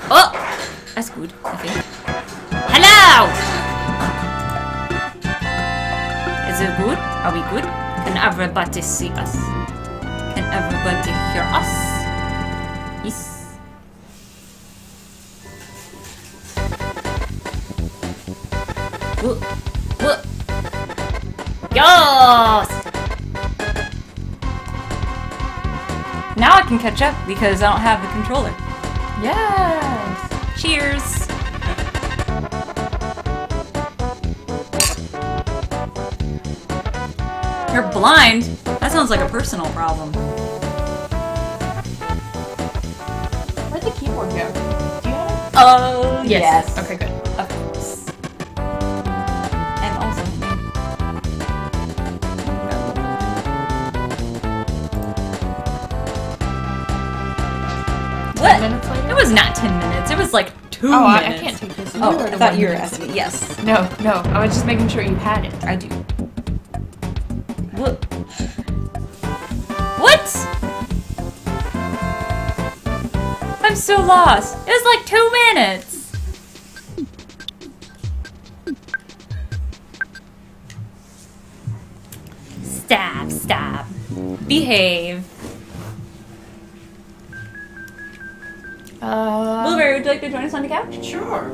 Oh! That's good, I think. Hello! Is it good? Are we good? Can everybody see us? Can everybody hear us? Yes. What? Yes! Now I can catch up because I don't have the controller. Yes! Cheers! You're blind? That sounds like a personal problem. Where'd the keyboard go? Do you have it? Oh, yes. Okay, good. Of course. And also... What? 10 minutes later? It was not 10 minutes. It was like 2 Oh, I minutes. can't take this. Oh, You were I the thought one you were who- asking. Yes. No, I was just making sure you had it. I do. What? What? I'm so lost. It was like 2 minutes. Stop. Behave. Blueberry, would you like to join us on the couch? Sure.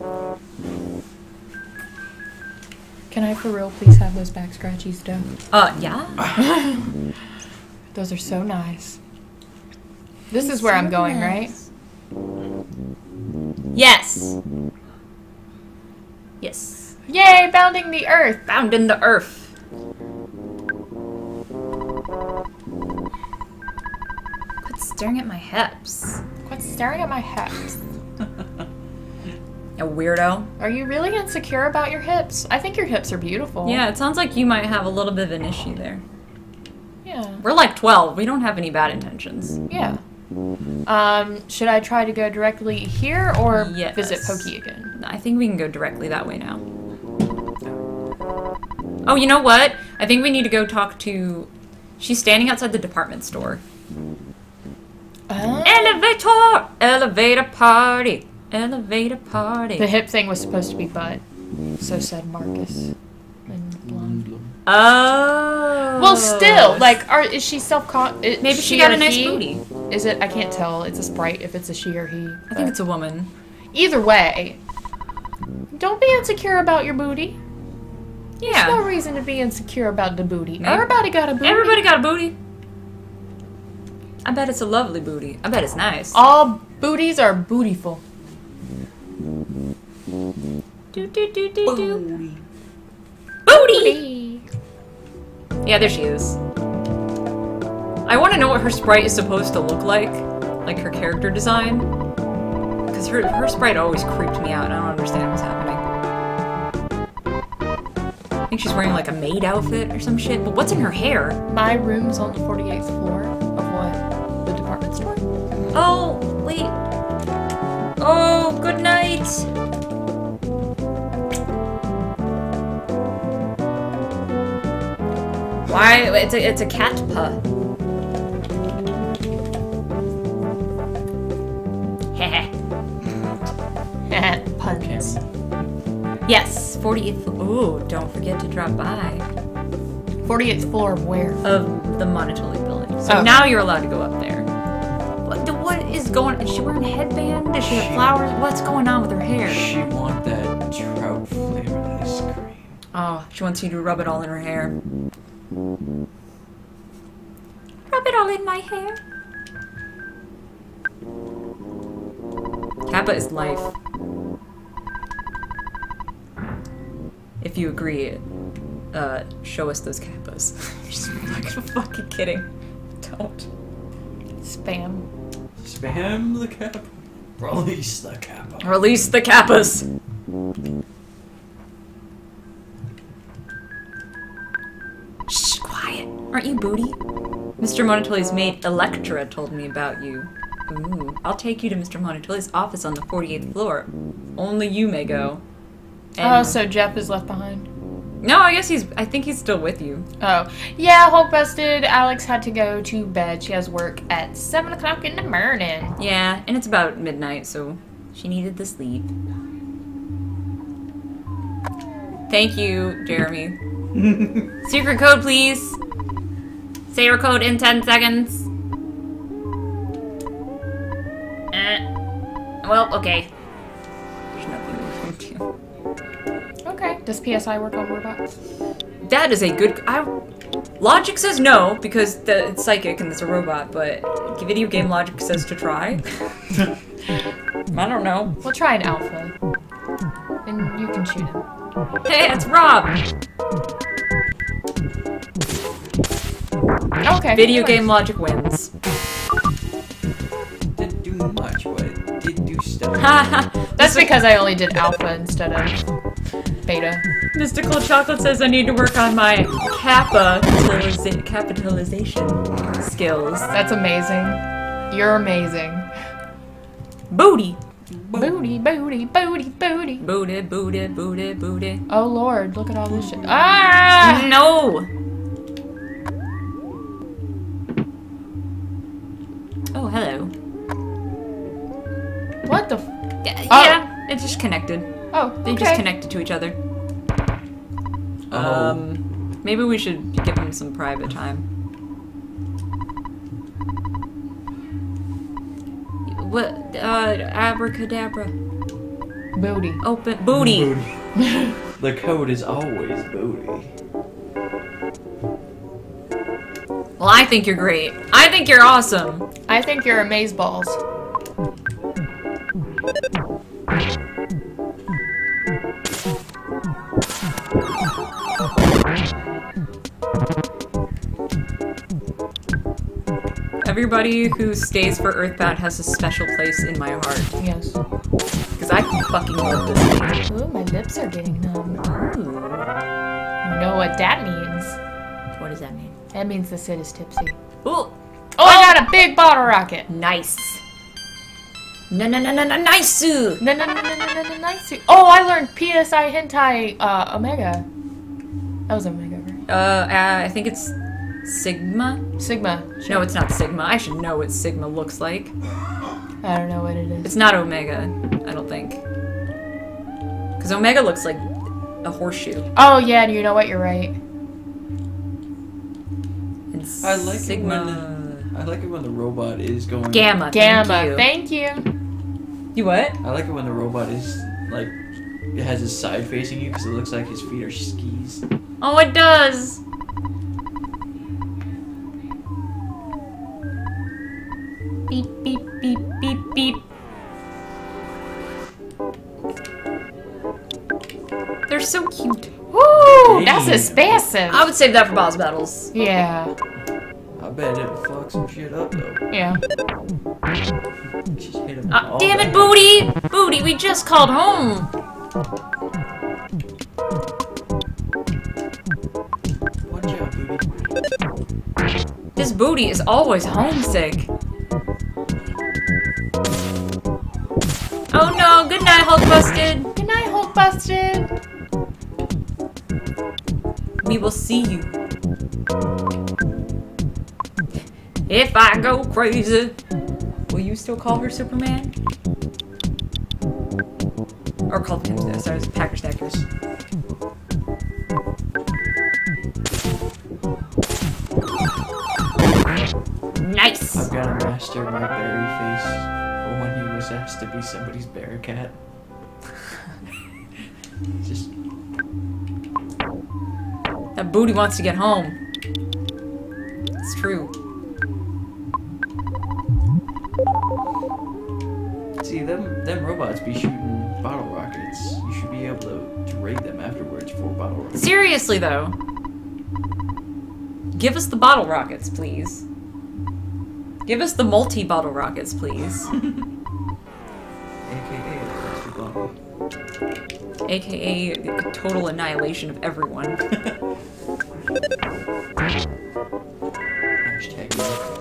Can I for real please have those back scratchies though? Yeah. Those are so nice. This is where I'm going, right? Yes. Yes. Yay, bounding the earth! Bound in the earth. Quit staring at my hips. Quit staring at my hips. A weirdo. Are you really insecure about your hips? I think your hips are beautiful. Yeah, it sounds like you might have a little bit of an issue there. Yeah. We're like 12. We don't have any bad intentions. Yeah. Should I try to go directly here or Yes. visit Pokey again? I think we can go directly that way now. Oh, you know what? I think we need to go talk to... She's standing outside the department store. Elevator! Elevator party! Elevator party! The hip thing was supposed to be butt. So said Marcus. And blonde. Oh. Well, still, like, is she self-conscious? Maybe she got a nice booty. Is it? I can't tell. It's a sprite if it's a she or he. I think it's a woman. Either way, don't be insecure about your booty. Yeah. There's no reason to be insecure about the booty. Maybe. Everybody got a booty. Everybody got a booty. I bet it's a lovely booty. I bet it's nice. All booties are bootyful. Do. Booty! Yeah, there she is. I want to know what her sprite is supposed to look like her character design. Because her sprite always creeped me out and I don't understand what's happening. I think she's wearing like a maid outfit or some shit, but what's in her hair? My room's on the 48th floor of what? The department store? Oh, wait. Oh, good night. Why? It's a cat paw. Heh. Puns. Yes, 48th floor. Ooh, don't forget to drop by. 48th floor of where? Of the Monotoli building. So Oh. now you're allowed to go up there. What is going on? Is she wearing a headband? Does she have flowers? What's going on with her hair? She want that trout flavored ice cream. Oh, she wants you to rub it all in her hair. Rub it all in my hair. Kappa is life. If you agree, show us those kappas. Just fucking kidding. Don't. Spam. Spam the cap. Release the kappa. Release the kappas. Shh, quiet. Aren't you booty? Mr. Monotoli's maid Electra told me about you. Ooh, I'll take you to Mr. Monotoli's office on the 48th floor. Only you may go. Oh, so Jeff is left behind. No, I think he's still with you. Oh. Yeah, Hulk busted. Alex had to go to bed. She has work at 7 o'clock in the morning. Yeah, and it's about midnight, so She needed the sleep. Thank you, Jeremy. Secret code, please. Say your code in 10 seconds. Well, okay. There's nothing we can do. Okay. Does PSI work on robots? That is a good... Logic says no, because it's psychic and it's a robot, but video game logic says to try. I don't know. We'll try an alpha. And you can shoot him. Hey, it's Rob! Okay. Video game logic wins. Didn't do much, but did do stuff. That's because I only did alpha instead of beta. Mystical Chocolate says I need to work on my capitalization skills. That's amazing. You're amazing. Booty! Booty, booty, booty, booty. Booty, booty, booty, booty. Oh lord, look at all this shit. Ah! No! Oh, hello. What the Yeah, it's just connected. Oh, They just connected to each other. Maybe we should give them some private time. What? Abracadabra. Booty. Open. Booty! The code is always booty. Well, I think you're great. I think you're awesome. I think you're amazeballs. Everybody who stays for Earthbound has a special place in my heart. Yes. Because I fucking love this game. Ooh, my lips are getting numb. Ooh. You know what that means? What does that mean? That means the Cid is tipsy. Ooh. Oh, I got a big bottle rocket. Nice. Nice. Nice. Oh, I learned PSI hentai Omega. That was Omega, right? I think it's Sigma. Sigma. No, it's not Sigma. I should know what Sigma looks like. I don't know what it is. It's not Omega, I don't think. Because Omega looks like a horseshoe. Oh yeah, and you know what? You're right. And I like Sigma. I like it when the robot is going. Gamma. Gamma. Thank you. Thank you. You what? I like it when the robot is like, it has his side facing you because it looks like his feet are skis. Oh, it does. Beep, beep, beep, beep, beep. They're so cute. Woo! That's Damn. expensive. I would save that for boss battles. Yeah. I bet it fucks some shit up though. Yeah. Just hit him all Damn it, back. Booty! Booty, we just called home. Watch out, booty. This Booty is always homesick. Oh no, good night, Hulk Busted. Good night, Hulk Busted. We will see you. If I go crazy, will you still call her Superman? Or call him, sorry, Packer Stackers. Nice! I've got to master my berry face for when he was asked to be somebody's bear cat. Just That Booty wants to get home. It's true. see them robots be shooting bottle rockets. You should be able to raid them afterwards for bottle rockets. Seriously, though. Give us the bottle rockets, please. Give us the multi-bottle rockets, please. AKA the total annihilation of everyone. Hashtag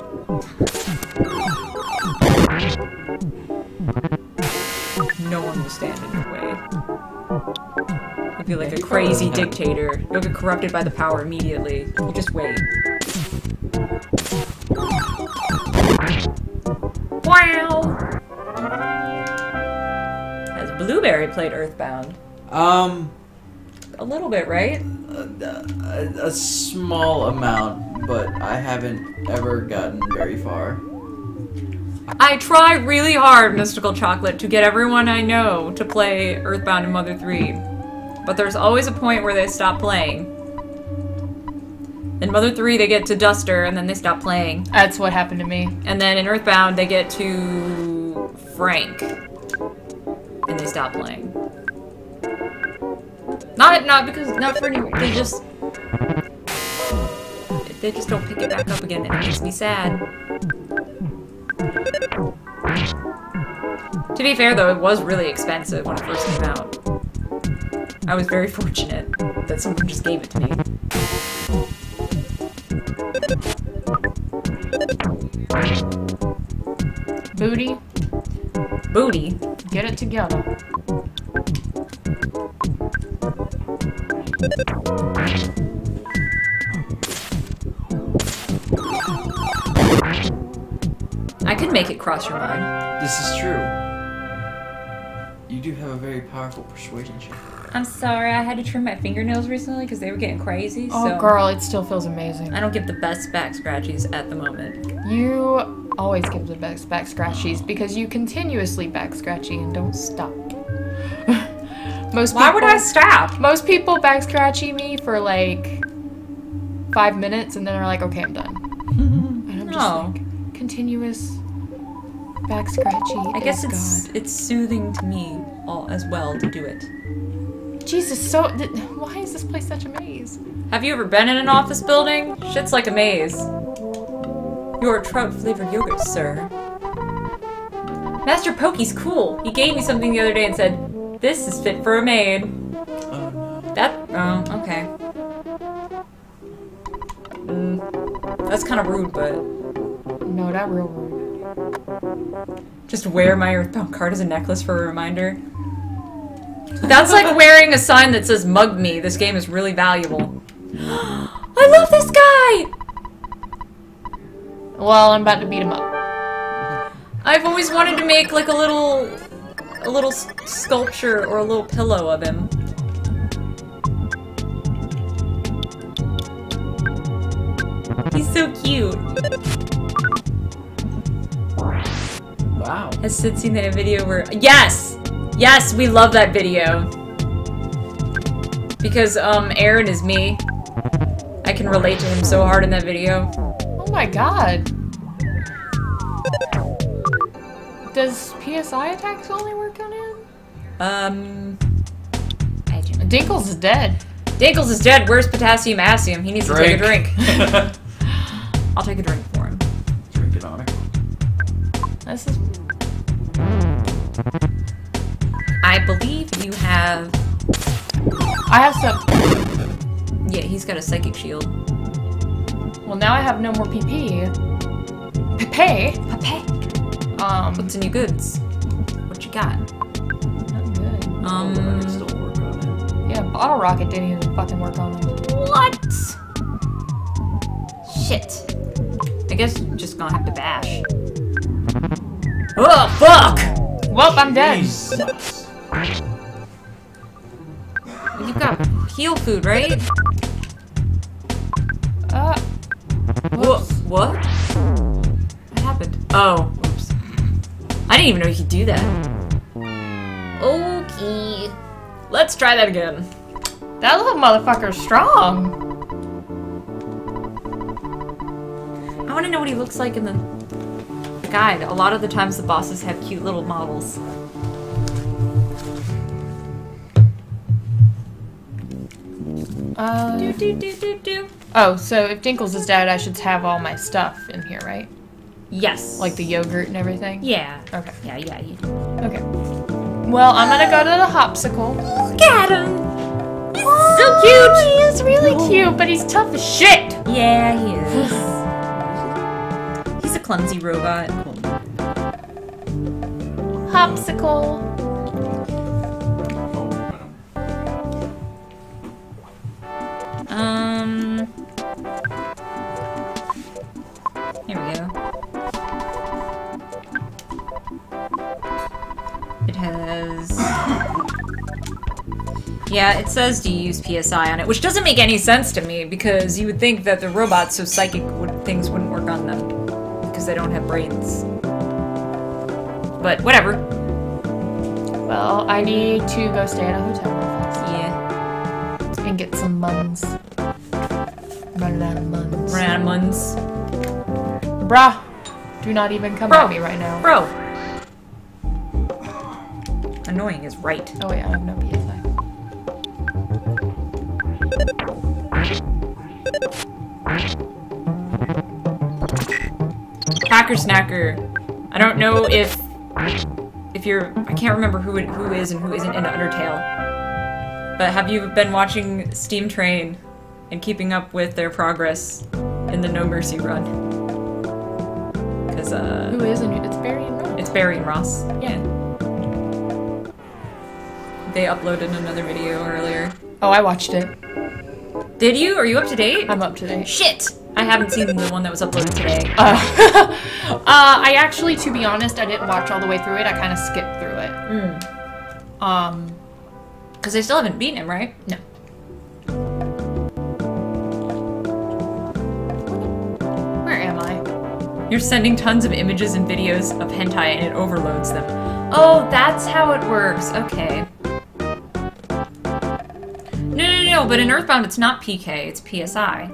No one will stand in your way. You'll be like a crazy dictator. You'll get corrupted by the power immediately. You just wait. Wow! Blueberry played Earthbound. A little bit, right? A small amount, but I haven't ever gotten very far. I try really hard, Mystical Chocolate, to get everyone I know to play Earthbound and Mother 3. But there's always a point where they stop playing. In Mother 3, they get to Duster, and then they stop playing. That's what happened to me. And then in Earthbound, they get to Frank. And they stop playing. Not for any, they just don't pick it back up again, and it makes me sad. To be fair though, it was really expensive when it first came out. I was very fortunate that someone just gave it to me. Booty. Booty? Get it together. I could make it cross your mind. This is true. You do have a very powerful persuasion check. I'm sorry, I had to trim my fingernails recently because they were getting crazy, Oh, so girl, it still feels amazing. I don't give the best back scratchies at the moment. You always give the best back scratchies because you continuously back scratchy and don't stop. Why would I stop? Most people back scratchy me for like 5 minutes and then are like, okay, I'm done. And I'm just like, continuous back scratchy. I guess it's soothing to me as well to do it. Jesus, why is this place such a maze? Have you ever been in an office building? Shit's like a maze. Your trout-flavored yogurt, sir. Master Pokey's cool. He gave me something the other day and said, "This is fit for a maid." Oh no. Oh, okay. That's kind of rude, but... No, that real rude. Just wear my Earthbound card as a necklace for a reminder. That's like wearing a sign that says, "Mug me, this game is really valuable." I love this guy! Well, I'm about to beat him up. I've always wanted to make like a little sculpture or a little pillow of him. He's so cute. Wow. Has Cid seen that video where... Yes! Yes, we love that video. Because, Aaron is me. I can relate to him so hard in that video. Oh my god. Does PSI attacks only work on him? I don't know. Dinkles is dead. Dinkles is dead. Where's Potassium Assium? He needs to take a drink. I'll take a drink for him. Drink it on her. This is... I believe you have... I have some... Yeah, he's got a psychic shield. Well, now I have no more PP. Pepe? What's in your goods? What you got? Not good. I can still work on it. Yeah, Bottle Rocket didn't even fucking work on him. What? Shit. I guess I'm just gonna have to bash. Oh, fuck! Well, I'm dead. Jesus. You got heal food, right? What? What happened? Oh, oops. I didn't even know you could do that. Okay. Let's try that again. That little motherfucker's strong. I want to know what he looks like in the guide. A lot of the times the bosses have cute little models. Do. Oh, so if Dinkles is dead, I should have all my stuff in here, right? Yes. Like the yogurt and everything? Yeah. Okay. Yeah. Okay. Well, I'm gonna go to the Hopsicle. Look at him! He's so He cute! is really cute, but he's tough as shit! Yeah, he is. He's a clumsy robot. Hopsicle. Here we go. It has... Yeah, it says to use PSI on it, which doesn't make any sense to me, because you would think that the robot's so psychic things wouldn't work on them, because they don't have brains. But whatever. Well, I need to go stay at a hotel real fast. Yeah. And get some muns. Running out of muns. Run out of muns. Bruh! Do not even come at me right now. Bro! Annoying is right. Oh wait, I have no PSI. Hacker Snacker. I don't know if you're... I can't remember who is and who isn't into Undertale. But have you been watching Steam Train and keeping up with their progress in the No Mercy run? Because, Who is and it's Barry and Ross. It's Barry and Ross. Yeah. They uploaded another video earlier. Oh, I watched it. Did you? Are you up to date? I'm up to date. Shit! I haven't seen the one that was uploaded today. I actually, to be honest, I didn't watch all the way through it. I kind of skipped through it. Because they still haven't beaten him, right? No. Where am I? You're sending tons of images and videos of hentai and it overloads them. Oh, that's how it works. Okay. No, but in Earthbound it's not PK, it's PSI.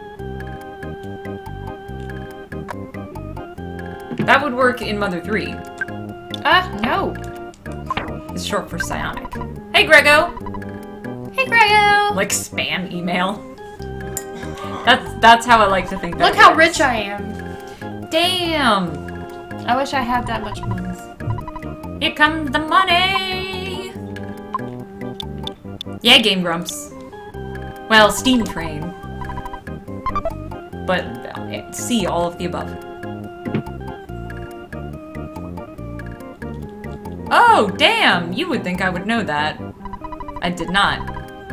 That would work in Mother 3. No. It's short for psionic. Hey, Grego! Hey, Grego! Like spam email. That's how I like to think that Look how rich I am. Damn! I wish I had that much money. Here comes the money! Yeah, Game Grumps. Well, Steam Train. But C, all of the above. Oh, damn! You would think I would know that. I did not.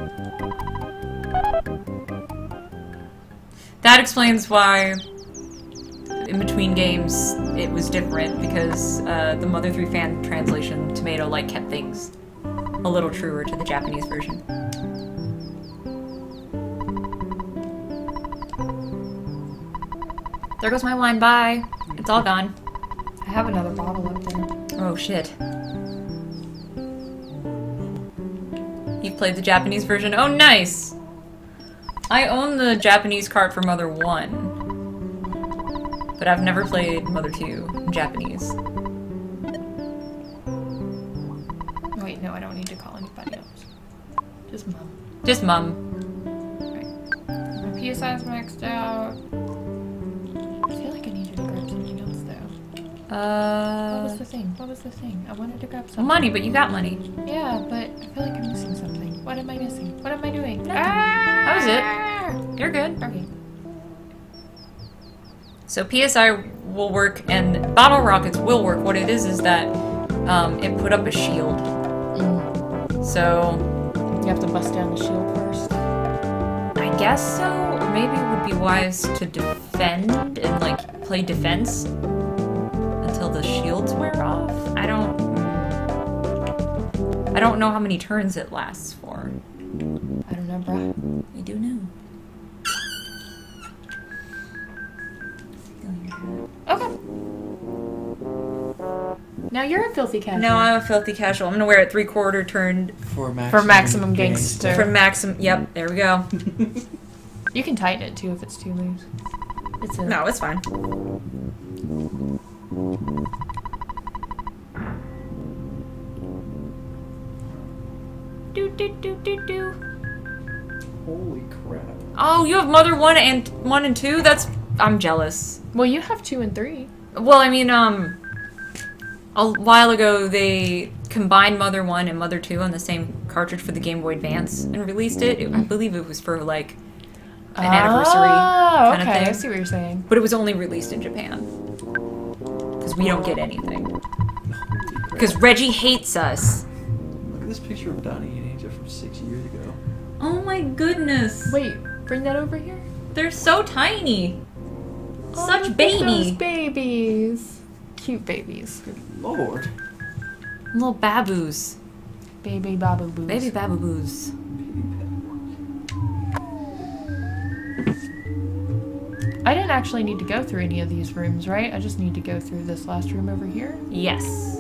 That explains why in between games it was different, because the Mother 3 fan translation, Tomato, like, kept things a little truer to the Japanese version. There goes my wine, bye! It's all gone. I have another bottle up there. Oh shit. You've played the Japanese version? Oh, nice! I own the Japanese cart for Mother 1, but I've never played Mother 2 in Japanese. Wait, no, I don't need to call anybody else. Just Mom. Just Mum. Right. My PSI's maxed out. I feel like I need you to grab something else, though. What was the thing? What was the thing? I wanted to grab something. Money, but you got money. Yeah, but I feel like I'm missing something. What am I missing? What am I doing? That was it. You're good. Okay. So PSI will work, and bottle rockets will work. What it is that it put up a shield. So you have to bust down the shield first. I guess so, or maybe it would be wise to defend and like play defense until the shields wear off. I don't know how many turns it lasts for. I don't know, bruh. I do know. Okay. Now you're a filthy casual. No, I'm a filthy casual. I'm gonna wear it 3/4 turned For maximum gangster. for maximum. Yep, there we go. You can tighten it too if it's too loose. No, it's fine. Do. Holy crap. Oh, you have Mother 1 and 2? I'm jealous. Well, you have 2 and 3. Well, I mean, a while ago they combined Mother 1 and Mother 2 on the same cartridge for the Game Boy Advance and released it. I believe it was for, like, an anniversary kind of thing. I see what you're saying. But it was only released in Japan. Because we don't get anything. Because Reggie hates us. Look at this picture of Donnie and Angel from 6 years ago. Oh my goodness. Wait, bring that over here. They're so tiny. Oh, Such look at baby. those babies. Cute babies. Good lord. Little baboos. Baby baboos. Baby baboos. I didn't actually need to go through any of these rooms, right? I just need to go through this last room over here. Yes.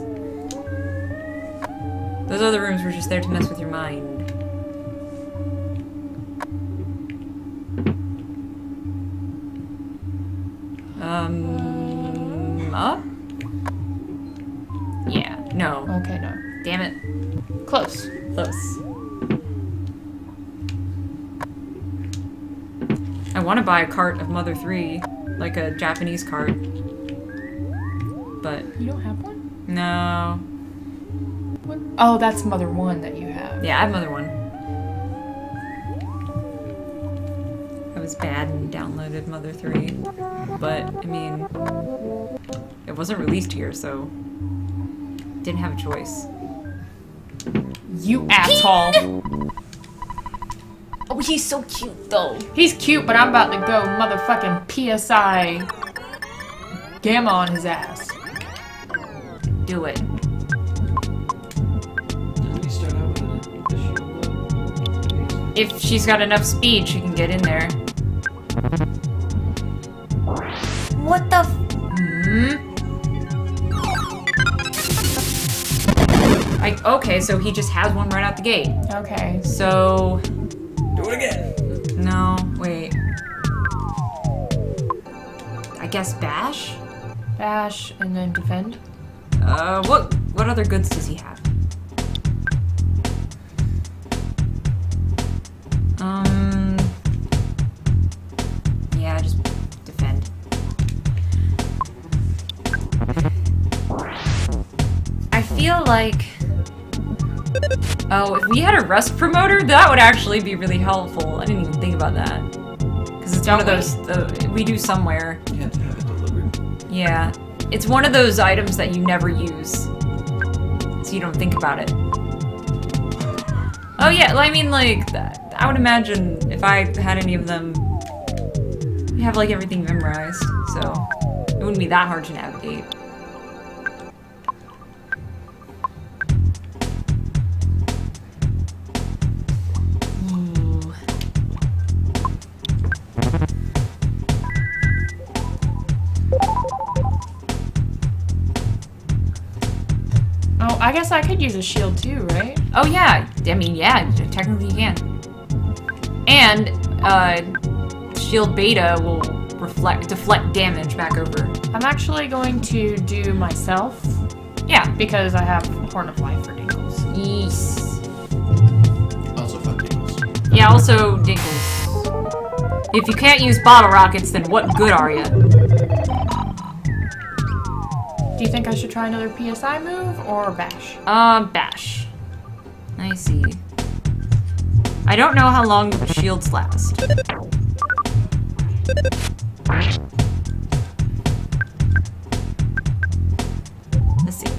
Those other rooms were just there to mess with your mind. Up? Yeah, no. Okay, no. Damn it. Close. Close. I want to buy a cart of Mother 3, like a Japanese cart. But... You don't have one? No. What? Oh, that's Mother 1 that you have. Yeah, I have Mother 1. I was bad and downloaded Mother 3. But, I mean... It wasn't released here, so... Didn't have a choice. You asshole. Oh, he's so cute, though. He's cute, but I'm about to go motherfucking PSI gamma on his ass. Do it. Doesn't he start out with a shield? If she's got enough speed, she can get in there. What the okay, so he just has one right out the gate. Okay. So... Do it again! No, wait. I guess bash? Bash and then defend. What other goods does he have? Yeah, just defend. I feel like... Oh, if we had a rust promoter, that would actually be really helpful. I didn't even think about that. Because it's one of those... we do somewhere. You have to have it delivered. Yeah. It's one of those items that you never use. So you don't think about it. Oh yeah, I mean like, I would imagine if I had any of them, we have like everything memorized, so it wouldn't be that hard to navigate. Ooh. Oh, I guess I could use a shield too, right? Oh yeah, I mean yeah, technically you can. And shield beta will deflect damage back over. I'm actually going to do myself. Yeah, because I have Horn of Life for Dinkles. yes. Also fuck Dinkles. Yeah, also Dinkles. If you can't use bottle rockets, then what good are you? Do you think I should try another PSI move or bash? Bash. I see. I don't know how long shields last. Let's see.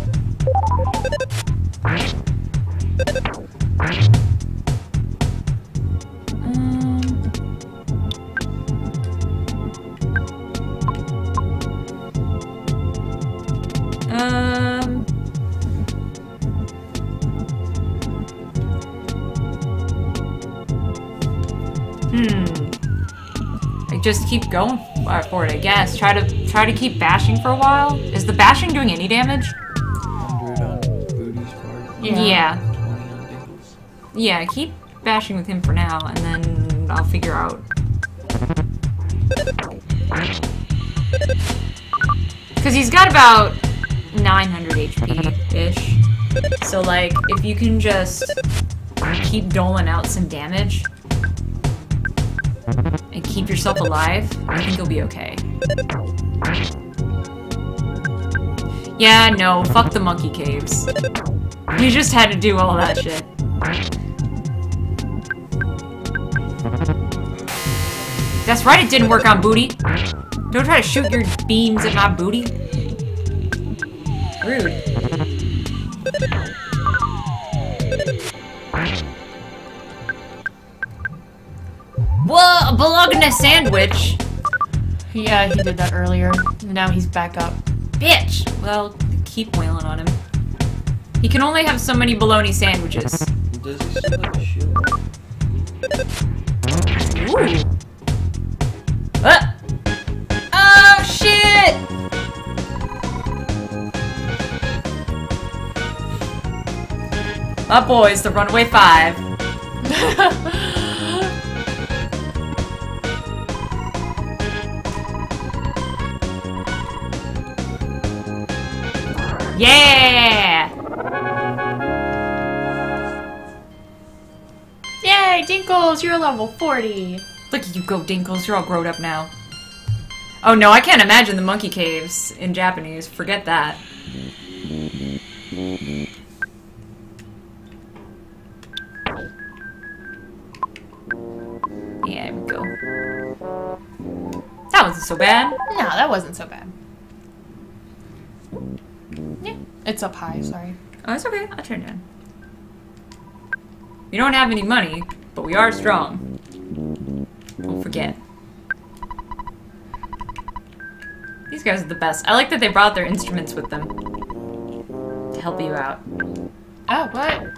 Just keep going for it, I guess. Try to keep bashing for a while. Is the bashing doing any damage? 100 on Booty's part. Yeah. 20 on Dinkles. Yeah, keep bashing with him for now, and then I'll figure out. Because he's got about 900 HP-ish. So, like, if you can just keep doling out some damage and keep yourself alive, I think you'll be okay. Yeah, no, fuck the monkey caves. We just had to do all that shit. That's right, it didn't work on Booty. Don't try to shoot your beams at my booty. Rude. Whoa, a bologna sandwich! Yeah, he did that earlier. Now he's back up. Bitch! Well, keep wailing on him. He can only have so many bologna sandwiches. Does he still have a shield? Ooh. Oh, shit! My boys, the Runaway Five. Yeah! Yay, Dinkles, you're level 40. Look at you go, Dinkles. You're all grown up now. Oh no, I can't imagine the monkey caves in Japanese. Forget that. Yeah, there we go. That wasn't so bad. No, that wasn't so bad. Yeah, it's up high, sorry. Oh, it's okay. I'll turn it down. We don't have any money, but we are strong. Don't forget. These guys are the best. I like that they brought their instruments with them to help you out. Oh, what?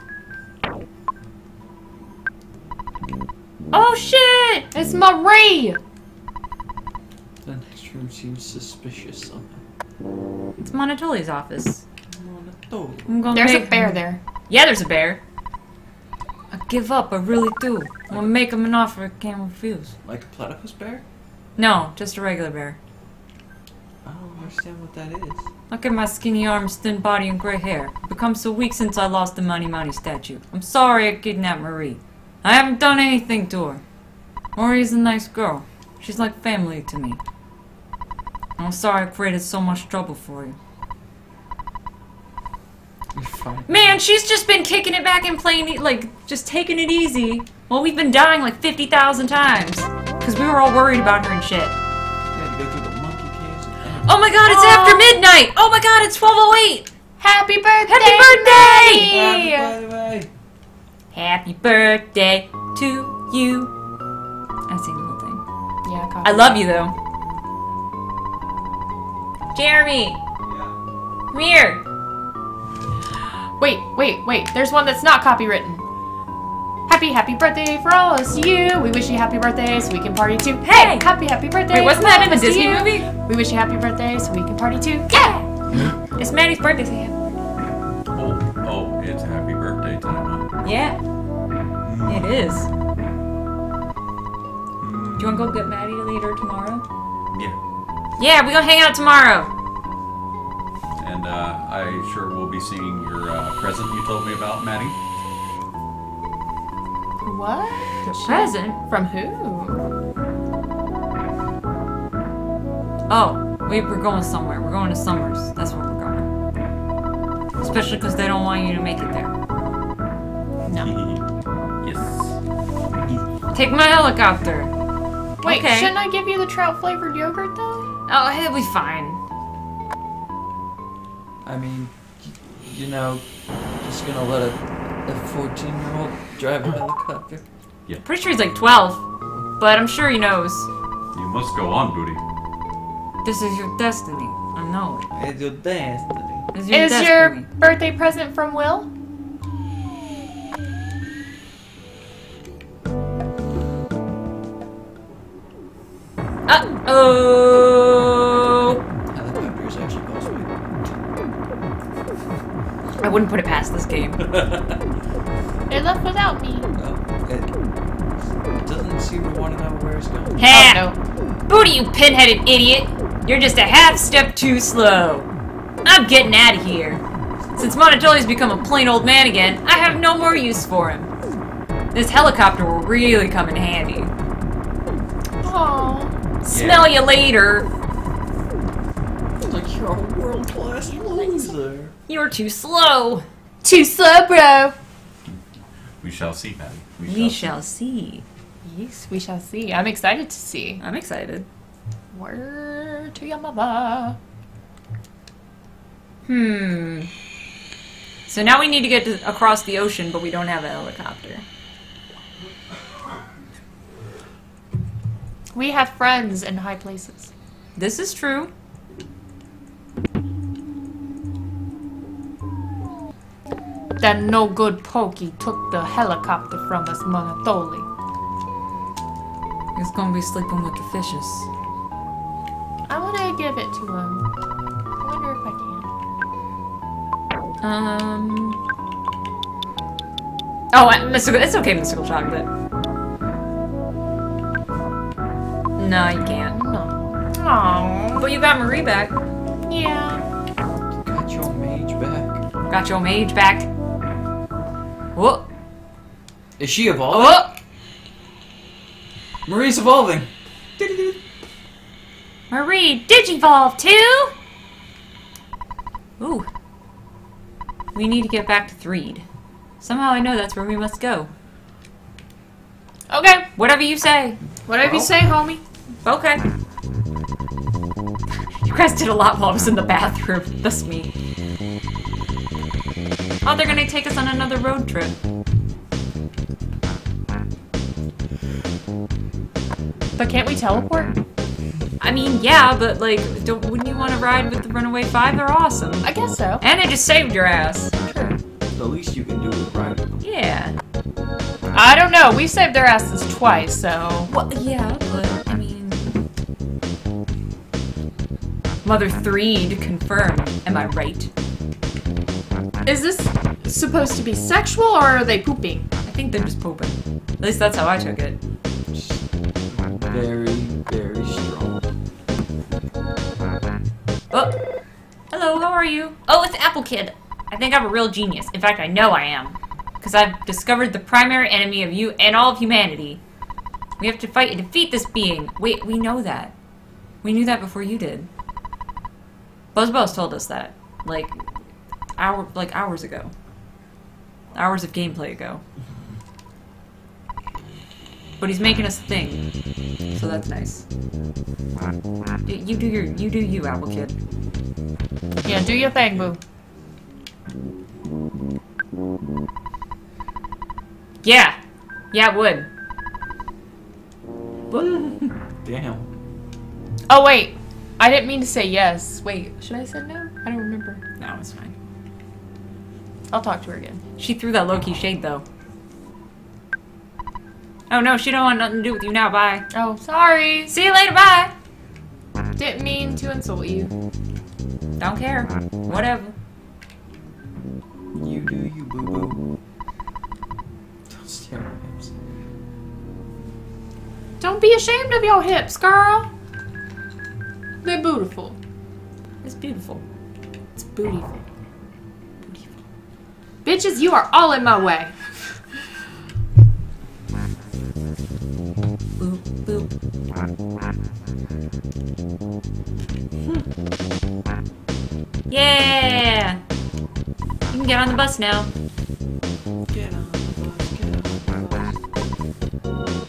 Oh shit! It's Marie! The next room seems suspicious somehow. It's Monotoli's office. Monotoli. I'm gonna There's a make- bear there. Yeah, there's a bear. I give up, I really do. I'm gonna make him an offer I can't refuse. Like a platypus bear? No, just a regular bear. I don't understand what that is. Look at my skinny arms, thin body, and gray hair. I've become so weak since I lost the Money Money statue. I'm sorry I kidnapped Marie. I haven't done anything to her. Marie's a nice girl. She's like family to me. I'm sorry I created so much trouble for you. You're fine. Man, she's just been kicking it back and playing, like, just taking it easy. Well, we've been dying like 50,000 times. Because we were all worried about her and shit. We had to go through the monkey caves. Oh my god, it's after midnight! Oh my god, it's 12:08! Happy birthday! Happy birthday! Bye. Happy birthday to you. I sing the whole thing. Yeah, I love you though. Jeremy! Come here! Wait. There's one that's not copywritten. Happy birthday for all us you. We wish you happy birthday so we can party too. Hey! Happy birthday. Wait, wasn't for that all in the us Disney you. movie? We wish you happy birthday so we can party too. Yeah! It's Maddie's birthday, say happy birthday. Oh, it's happy birthday time, huh? Yeah. It is. Do you want to go get Maddie later tomorrow? Yeah. Yeah, we're gonna hang out tomorrow. And I sure will be seeing your present you told me about, Maddie. What? The present? From who? Oh, we're going somewhere. We're going to Summers. That's where we're going. Especially because they don't want you to make it there. No. Yes. Take my helicopter. Wait, Okay. shouldn't I give you the trout flavored yogurt though? Oh, it'll be fine. I mean, you know, just gonna let a 14-year-old drive a helicopter. Pretty sure he's like 12, but I'm sure he knows. You must go on, Booty. This is your destiny. I know it. It's your destiny. It's your Is destiny. your birthday present from Will? Uh-oh! Helicopter is actually possible. I wouldn't put it past this game. It left without me. It doesn't seem to want to know where it's going. Ha! Oh Booty, you pinheaded idiot! You're just a half step too slow. I'm getting out of here. Since Monotoli's become a plain old man again, I have no more use for him. This helicopter will really come in handy. no. Aww. Smell you later. Like you're a world-class loser. You're too slow. Too slow, bro. We shall see, Maddie. We shall see. Yes, we shall see. I'm excited to see. I'm excited. Word to your mother. So now we need to get across the ocean, but we don't have a helicopter. We have friends in high places. This is true. that no good pokey took the helicopter from us, Monotoli. He's gonna be sleeping with the fishes. I want to give it to him. I wonder if I can. Oh, mystical. It's okay, mystical chocolate. No, you can't. No. Aww. But you got Marie back. Yeah. Got your mage back. Got your mage back. Whoa. Is she evolving? Whoa. Marie's evolving. Marie, Digivolve too? Ooh. We need to get back to Threed. Somehow I know that's where we must go. Okay. Whatever you say. Whatever you say, homie. Okay. You guys did a lot while I was in the bathroom. That's me. Oh, they're gonna take us on another road trip. But can't we teleport? I mean, yeah, but like, wouldn't you want to ride with the Runaway 5? They're awesome. I guess so. And I just saved your ass. True. The least you can do is ride with them. Yeah. I don't know. We saved their asses twice, so... Well, yeah, but, I mean... Mother Threed confirmed. Am I right? Is this supposed to be sexual, or are they pooping? I think they're just pooping. At least that's how I took it. Very, very strong. Oh! Hello, how are you? Oh, it's Apple Kid. I think I'm a real genius. In fact, I know I am. Because I've discovered the primary enemy of you and all of humanity. We have to fight and defeat this being. Wait, we know that. We knew that before you did. BuzzBuzz told us that. Like hours ago. Hours of gameplay ago. But he's making us think. So that's nice. You do you, Apple Kid. Yeah, do your thing, boo. Yeah! Yeah, it would. Damn. Oh, wait. I didn't mean to say yes. Wait, should I say no? I don't remember. No, it's fine. I'll talk to her again. She threw that low-key shade, though. Oh no, she don't want nothing to do with you now, bye. Oh, sorry. See you later, bye! Didn't mean to insult you. Don't care. Whatever. You do you, boo-boo. Don't stare at hips. Don't be ashamed of your hips, girl. They're beautiful. It's beautiful. It's beautiful. Bitches, you are all in my way. Boop, boop. Yeah! You can get on the bus now. Get on the bus, get on the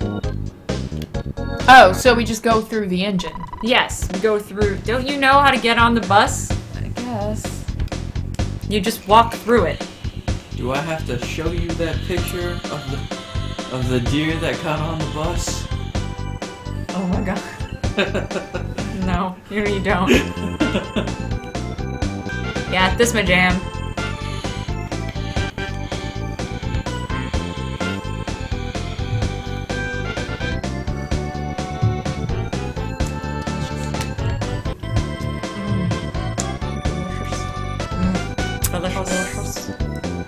bus. Oh, so we just go through the engine. Yes, we go through. Don't you know how to get on the bus? I guess. You just walk through it. Do I have to show you that picture of the deer that got on the bus? Oh my god. No, you don't. Yeah, this my jam. Delicious.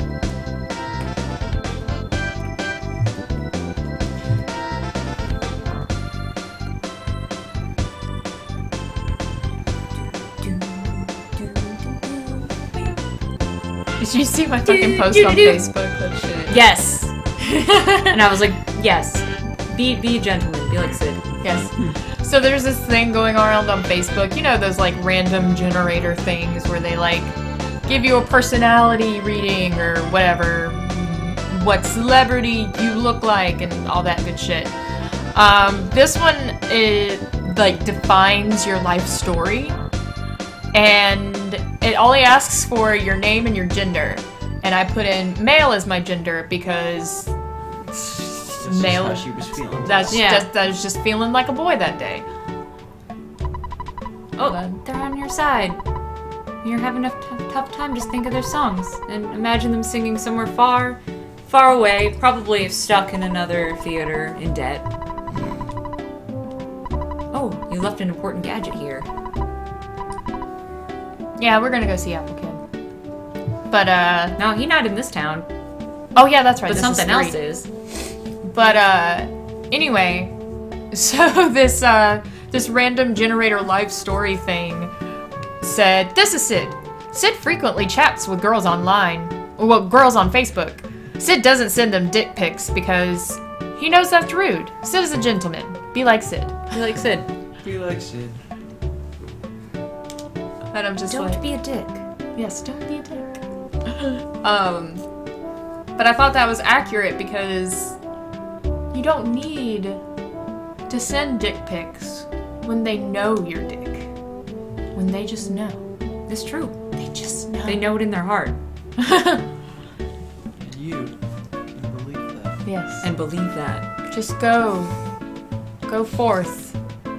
Did you see my fucking post on Facebook? That shit. Yes. And I was like, yes. Be a gentleman. Be like Cid. Yes. So there's this thing going around on Facebook. You know those like random generator things where they like give you a personality reading or whatever, what celebrity you look like and all that good shit. This one like defines your life story, and it only asks for your name and your gender. And I put in male as my gender because That's male. just how she was feeling. That's Yeah. I was just feeling like a boy that day. Oh, they're on your side. you're having a tough time, just think of their songs and imagine them singing somewhere far, far away, probably stuck in another theater in debt. Oh, you left an important gadget here. Yeah, we're gonna go see Apple Kid. But, No, he's not in this town, oh yeah, that's right. but this something is else 3. is. But, anyway, so this random generator life story thing said, this is Cid. Cid frequently chats with girls online. Well, girls on Facebook. Cid doesn't send them dick pics because he knows that's rude. Cid is a gentleman. Be like Cid. Be like Cid. Be like Cid. And I'm just Don't like, be a dick. yes, don't be a dick. But I thought that was accurate because you don't need to send dick pics when they know you're dick. When they just know. It's true. They just know. They know it in their heart. And you can believe that. Yes. And believe that. Just go forth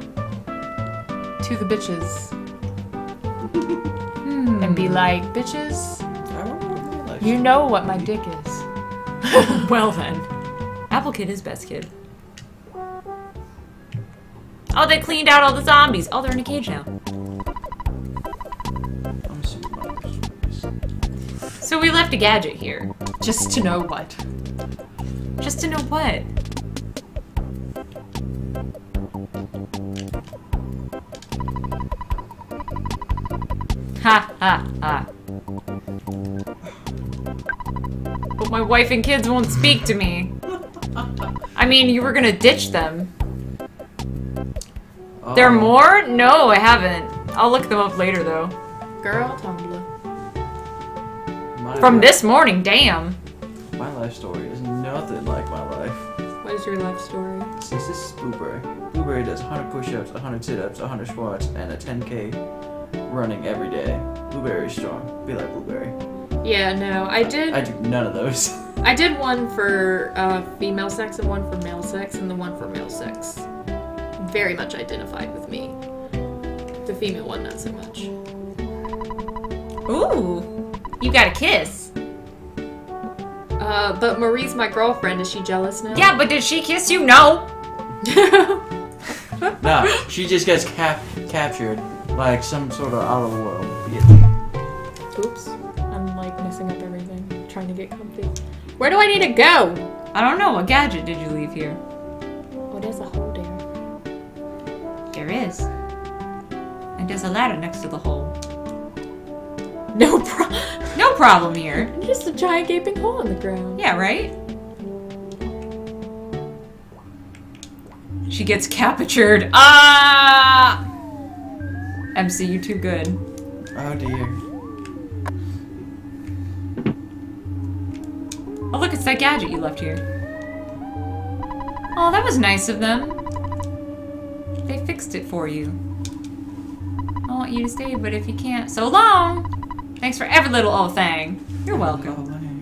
to the bitches and be like, bitches, I wonder what my life you know what my dick is. Well then. Apple Kid is best kid. Oh, they cleaned out all the zombies. Oh, they're in a cage now. I'm assuming my life stories. So we left a gadget here. Just to know what. Just to know what? Ha ha ha. But my wife and kids won't speak to me. I mean, you were gonna ditch them. There are Oh, more? No, I haven't. I'll look them up later though. Girl, Tumblr. From this morning, damn. My life story is nothing like my life. What is your life story? This is Blueberry. Blueberry does 100 push-ups, 100 sit-ups, 100 squats, and a 10K running every day. Blueberry's strong. Be like Blueberry. Yeah, no, I did. I do none of those. I did one for female sex and one for male sex, and the one for male sex very much identified with me. The female one, not so much. Ooh, you got a kiss. But Marie's my girlfriend. Is she jealous now? Yeah, but did she kiss you? No. Nah, she just gets captured like some sort of out of the world bitch. Oops. I'm like messing up everything. Trying to get comfy. Where do I need to go? I don't know. What gadget did you leave here? Oh, there's a hole there. There is. And there's a ladder next to the hole. No problem here. Just a giant gaping hole in the ground. Yeah, right? She gets captured. Ah! MC, you too good. Oh dear. Oh, look, it's that gadget you left here. Oh, that was nice of them. They fixed it for you. I want you to stay, but if you can't, so long! Thanks for every little old thing. You're welcome.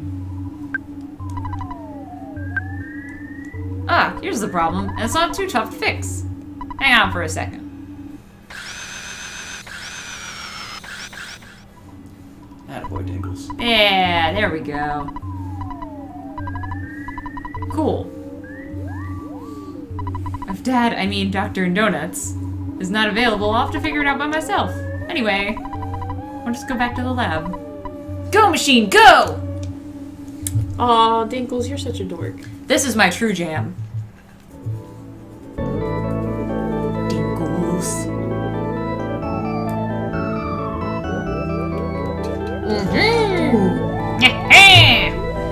Ah, here's the problem, and it's not too tough to fix. Hang on for a second. Attaboy Dinkles. Yeah, there we go. Cool. If Dad, I mean Dr. Donuts, is not available, I'll have to figure it out by myself. Anyway, I'll just go back to the lab. Go, machine, go! Aw, Dinkles, you're such a dork. This is my true jam. Dinkles. Mm-hmm. Yeah.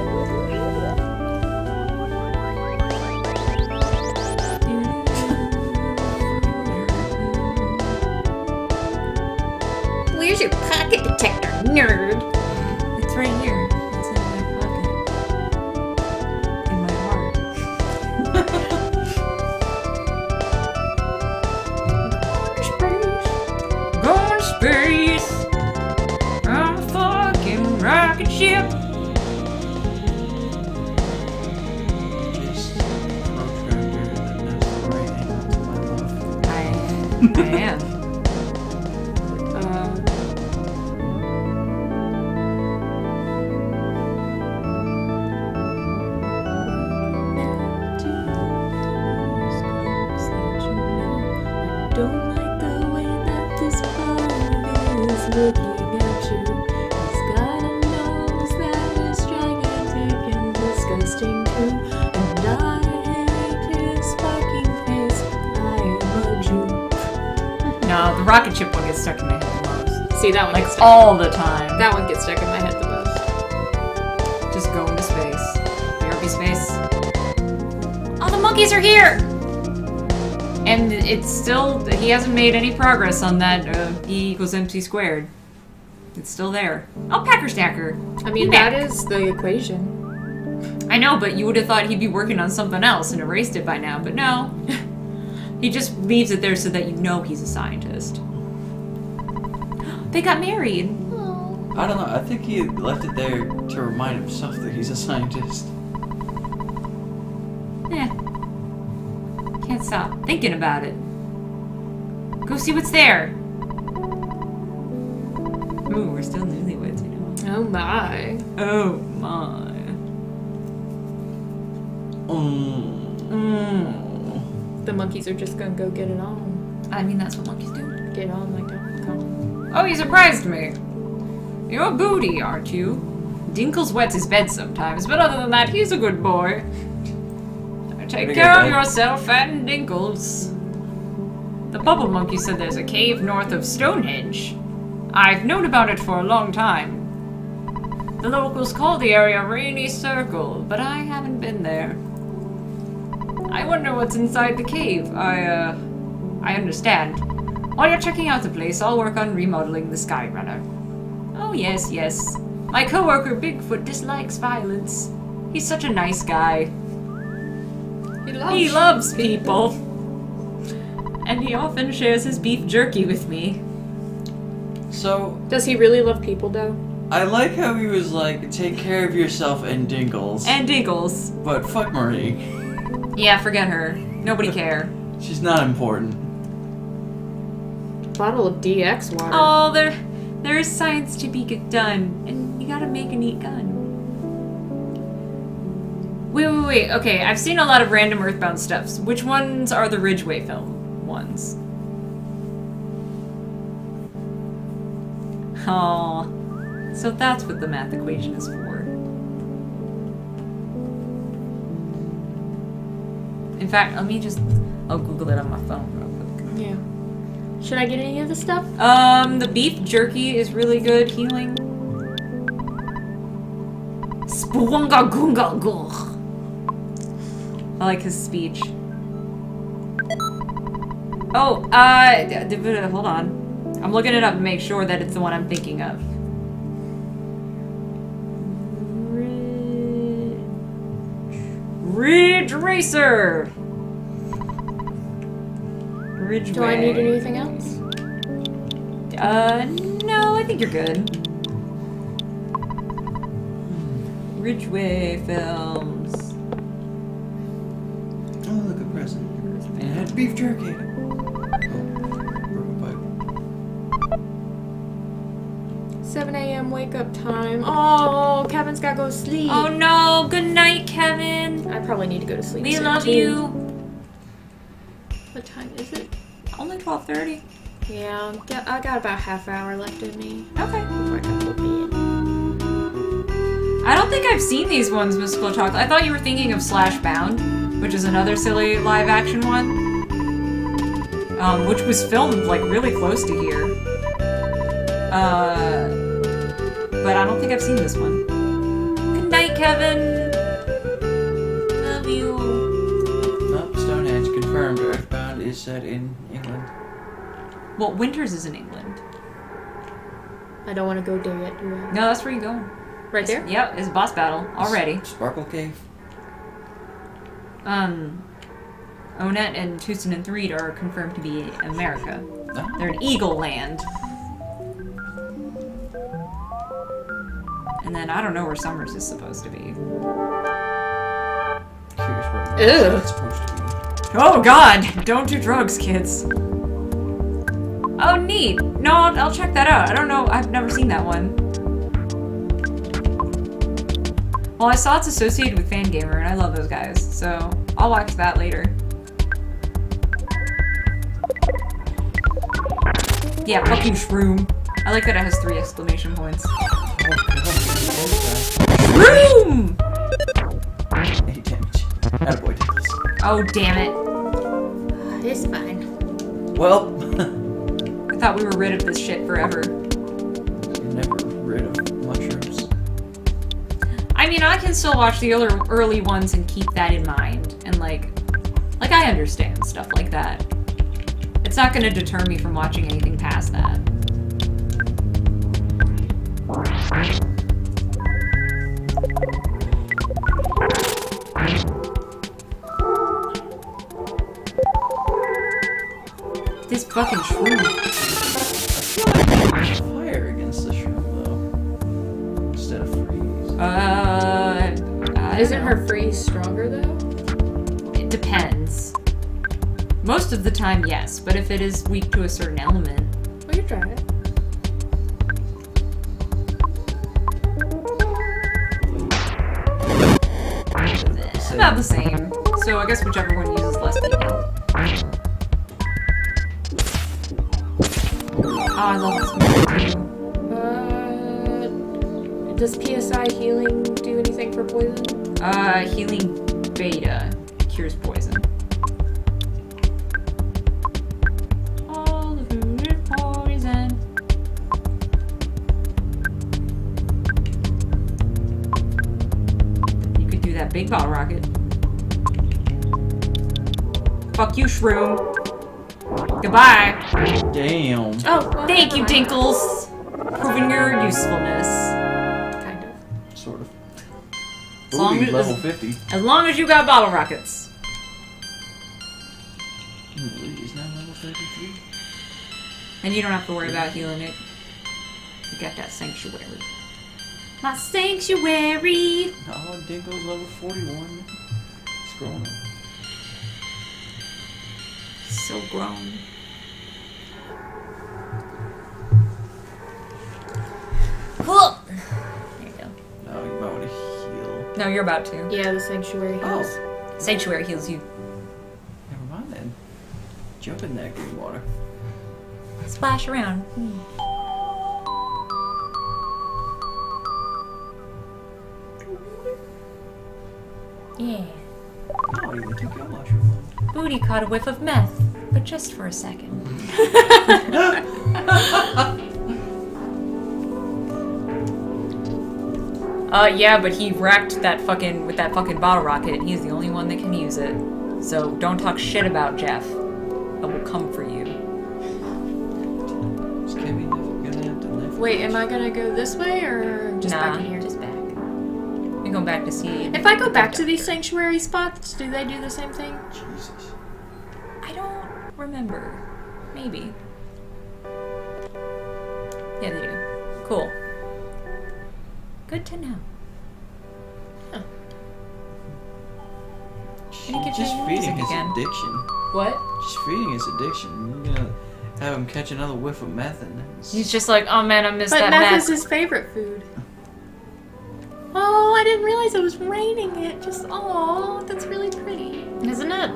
Where's your pocket detector, nerd? It's right here. It's in my pocket. In my heart. Going to space. On a fucking rocket ship. Just protractor that knows the right angle to my love. I am. looking at you. He's got a nose that is gigantic and disgusting too. And I hate his fucking face. I am a Jew. No, the rocket ship one gets stuck in my head the most. See, that one Like, gets stuck. all the time. That one gets stuck in my head the most. Just go into space. BRB space. Oh, the monkeys are here! And it's still, he hasn't made any progress on that E equals MC squared. It's still there. Oh, Packer Stacker. I mean, Yeah. that is the equation. I know, but you would have thought he'd be working on something else and erased it by now, but no. He just leaves it there so that you know he's a scientist. They got married. I don't know. I think he left it there to remind himself that he's a scientist. Eh. Can't stop thinking about it. Go see what's there. Ooh, we're still newlyweds, you know. Oh my. Oh my. The monkeys are just gonna go get it on. I mean, that's what monkeys do. Get on like Donkey Kong. Oh, you surprised me. You're a booty, aren't you? Dinkles wets his bed sometimes, but other than that, he's a good boy. Take Pretty care good, of bud. yourself and Dinkles. The Bubble Monkey said there's a cave north of Stonehenge. I've known about it for a long time. The locals call the area Rainy Circle, but I haven't been there. I wonder what's inside the cave. I understand. While you're checking out the place, I'll work on remodeling the Skyrunner. Oh, yes, yes. My coworker Bigfoot dislikes violence. He's such a nice guy. He loves people. And he often shares his beef jerky with me. So, Does he really love people, though? I like how he was like, take care of yourself and Dinkles. And Dinkles. But fuck Marie. Yeah, forget her. Nobody care. She's not important. Bottle of DX water. Oh, there is science to be done. And you gotta make a neat gun. Wait. Okay, I've seen a lot of random Earthbound stuffs. Which ones are the Ridgeway film ones? Oh, so that's what the math equation is for. In fact, let me just... I'll Google it on my phone real quick. Yeah. Should I get any of the stuff? The beef jerky is really good healing. Spoonga-goonga-goog. I like his speech. Oh, hold on. I'm looking it up to make sure that it's the one I'm thinking of. Ridge Racer! Ridgeway. Do I need anything else? No, I think you're good. Ridgeway Films. Oh, look, a present. And it had beef jerky. Oh, broken pipe. 7 a.m. wake up time. Oh, Kevin's gotta go to sleep. Oh no, good night, Kevin. I probably need to go to sleep. We soon, love too. you. What time is it? Only 12:30. Yeah, I got about half hour left in me Okay. before I can go to bed. I don't think I've seen these ones, Mystical Chocolate. I thought you were thinking of Slash Bound, which is another silly live action one. Which was filmed like really close to here. But I don't think I've seen this one. Good night, Kevin. Love you. Oh, Stonehenge confirmed. Earthbound is set in England. Well, Winters is in England. I don't want to go there yet, do I? No, that's where you go. Right there? Yep, it's a boss battle already. Sparkle Cave. Onet and Tucson and Threed are confirmed to be America. Oh. They're in Eagle Land. And then I don't know where Summers is supposed to be. Curious where Ew. it's supposed to be. Oh god! Don't do drugs, kids. Oh, neat. No, I'll check that out. I don't know. I've never seen that one. Well, I saw it's associated with Fangamer, and I love those guys, so I'll watch that later. Yeah, fucking Shroom. I like that it has 3 exclamation points. Oh, Room! 8 damage. Attaboy, Tinkles. Oh, damn it. It's fine. Well, I thought we were rid of this shit forever. you're never rid of mushrooms. I mean, I can still watch the early ones and keep that in mind. And, like I understand stuff like that. It's not gonna deter me from watching anything past that. This fucking shroom. Fire against the shroom, though. Instead of freeze. I Isn't don't know. her freeze stronger though? It depends. Most of the time, yes, but if it is weak to a certain element, Well, you try it. about the same. So I guess whichever one uses less people. Oh, I love this movie too. Does PSI healing do anything for poison? Healing beta cures poison. All the food is poison. You could do that big bottle rocket. Fuck you, shroom. Goodbye. Damn. Oh, well, Thank you, never mind. Tinkles. Proving your usefulness. Kind of. Sort of. As long Booty, as- level 50. As long as you got bottle rockets. He's now level 33. And you don't have to worry about healing it. You got that sanctuary. My sanctuary! Oh, Dinko's level 41. It's growing up. So grown. Cool. There you go. No, you might want to heal. No, you're about to. Yeah, the sanctuary heals. Oh, Sanctuary heals you. never mind then. Jump in that green water. Splash around. Yeah. Oh, you even took your mushroom. Booty caught a whiff of meth, but just for a second. Yeah, but he wrecked that with that fucking bottle rocket, and he's the only one that can use it. So don't talk shit about Jeff. I will come for you. Is Kevin gonna have to live? Wait, am I gonna go this way or just back in here? Just back. We're going back to see. If I go back to these sanctuary spots, do they do the same thing? Jesus. I don't remember. Maybe. Yeah, they do. Cool. Good to know. Huh. Gonna get Just you feeding music his again. addiction. What? Just feeding his addiction. You're gonna have him catch another whiff of meth and He's just like, oh man, I missed But that meth meth. is his favorite food. Oh, I didn't realize it was raining it. Just, oh, that's really pretty. Isn't it?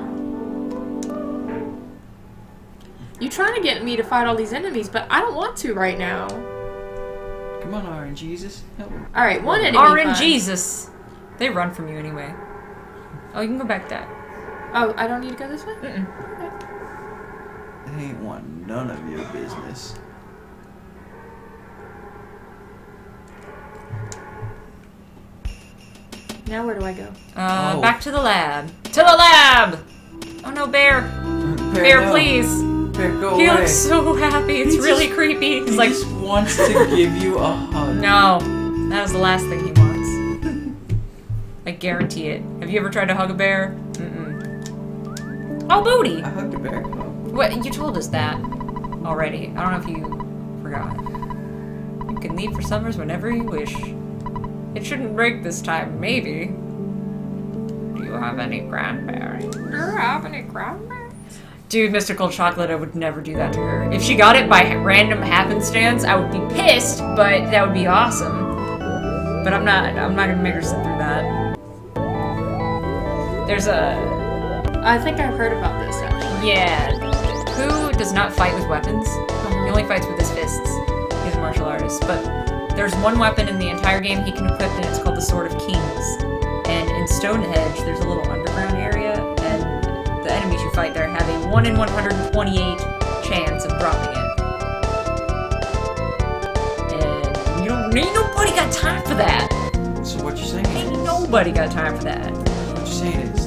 You're trying to get me to fight all these enemies, but I don't want to right now. Come on, RNG Jesus. Help him. Alright, one enemy. RNGesus. They run from you anyway. Oh, you can go back that. Oh, I don't need to go this way? Mm-mm. They ain't want none of your business. Now where do I go? Oh. Back to the lab. To the lab! Oh no, Bear. Bear, no. please. Bear, go He away. looks so happy. It's He really just- creepy. He He's like, just wants to give you a hug. no. That was the last thing he wants. I guarantee it. Have you ever tried to hug a bear? Mm-mm. Oh, Booty! I hugged a bear. Oh. What? You told us that already. I don't know if you forgot. You can leave for summers whenever you wish. It shouldn't break this time, maybe. Do you have any cranberries? Do you have any cranberries? Dude, Mr. Cold Chocolate, I would never do that to her. If she got it by random happenstance, I would be pissed, but that would be awesome. But I'm not gonna make her sit through that. There's a... I think I've heard about this, actually. Yeah. Who does not fight with weapons? He only fights with his fists. He He's a martial artist, but there's one weapon in the entire game he can equip, and it's called the Sword of Kings. And in Stonehenge, there's a little underground area, and the enemies you fight there have a 1 in 128 chance of dropping it. And ain't nobody got time for that. So what you're saying Ain't is... nobody got time for that. What you're saying is...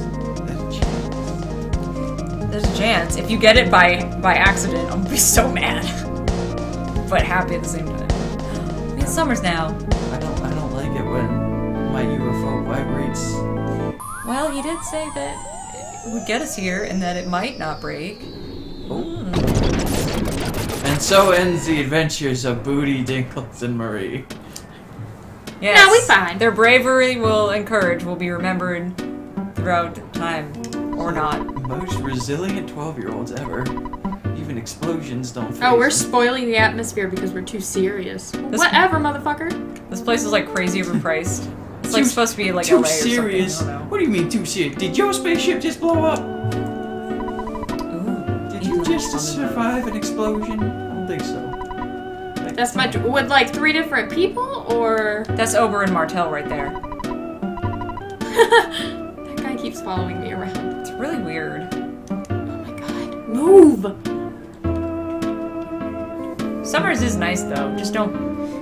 There's a chance. If you get it by accident, I'm gonna be so mad. But happy at the same time. It's summers now. I don't like it when my UFO vibrates. Well, he did say that it would get us here and that it might not break. Ooh. And so ends the adventures of Booty, Dinkles, and Marie. Yes. No, we fine. Their bravery and courage will be remembered throughout time. Or not. Most resilient 12-year-olds ever. Even explosions don't faze Oh, we're them. spoiling the atmosphere because we're too serious. This- Whatever, motherfucker. This place is like crazy overpriced. It's like Too- supposed to be like Too LA or serious. something. I don't What do you mean too serious? Did your spaceship just blow up? know. Ooh. Did you just survive an explosion? I don't think so. That's my... With like 3 different people, or... That's Ober and Martel right there. That guy keeps following me around. It's really weird. Oh my god. Move! Summers is nice though. Just don't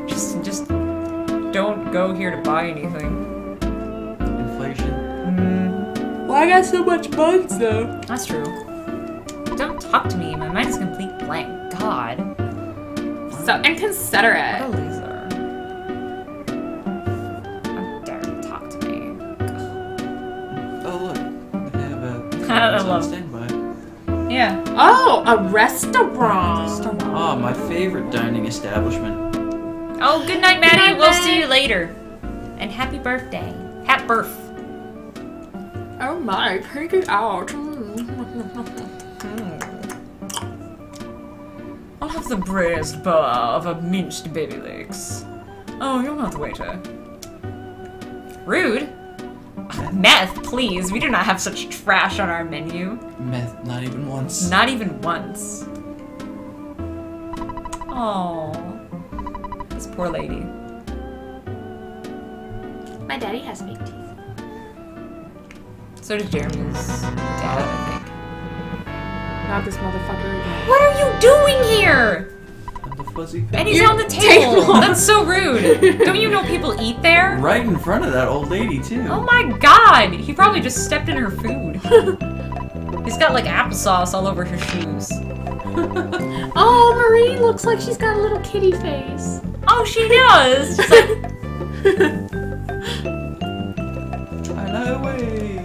go here to buy anything. Inflation. Well, I got so much bugs though. That's true. Don't talk to me. My mind is a complete blank. God. So inconsiderate. What a loser. How dare you talk to me? Oh look, they have I on love- standby. Yeah. Oh, a restaurant. Oh, my favorite dining establishment. Oh, good night, Maddie. Good night, We'll Maddie. see you later. And happy birthday. Happy birth. Oh my, take it out. I'll have the braised bar of a minced baby legs. Oh, you're not the waiter. Rude. Meth, please. We do not have such trash on our menu. Meth, not even once. Not even once. Oh, this poor lady. My daddy has fake teeth. So did Jeremy's dad, I think. Not this motherfucker again. What are you doing here? And the fuzzy And pig. he's Your on the table. table. That's so rude. Don't you know people eat there? Right in front of that old lady, too. Oh my god! He probably just stepped in her food. He's got like applesauce all over his shoes. Oh, Marie looks like she's got a little kitty face. Oh, she does! She's like, Fly away.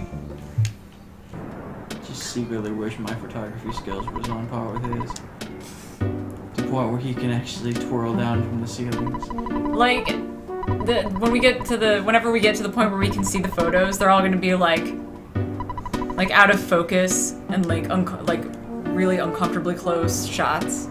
Just secretly wish my photography skills was on par with his. To the point where he can actually twirl down from the ceilings. like, whenever we get to the point where we can see the photos, they're all gonna be like out of focus and like really uncomfortably close shots.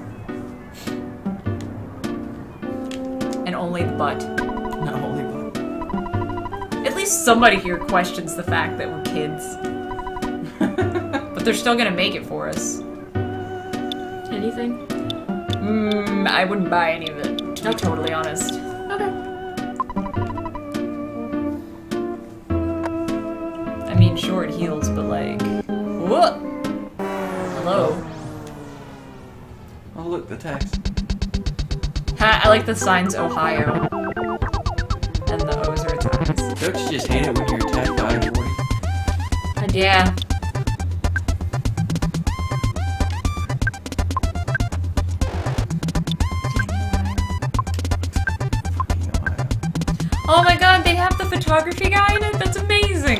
And only the butt. Not only but. At least somebody here questions the fact that we're kids. But they're still gonna make it for us. Anything? I wouldn't buy any of it, to be totally honest. Okay. I mean, sure, it heals, but like... What? Hello? Oh look, the text. Ha, I like the signs Ohio. And the O's are its eyes. Don't you just hate it when you're attacked by a boy? Yeah. Oh my god, they have the photography guy in it? That's amazing!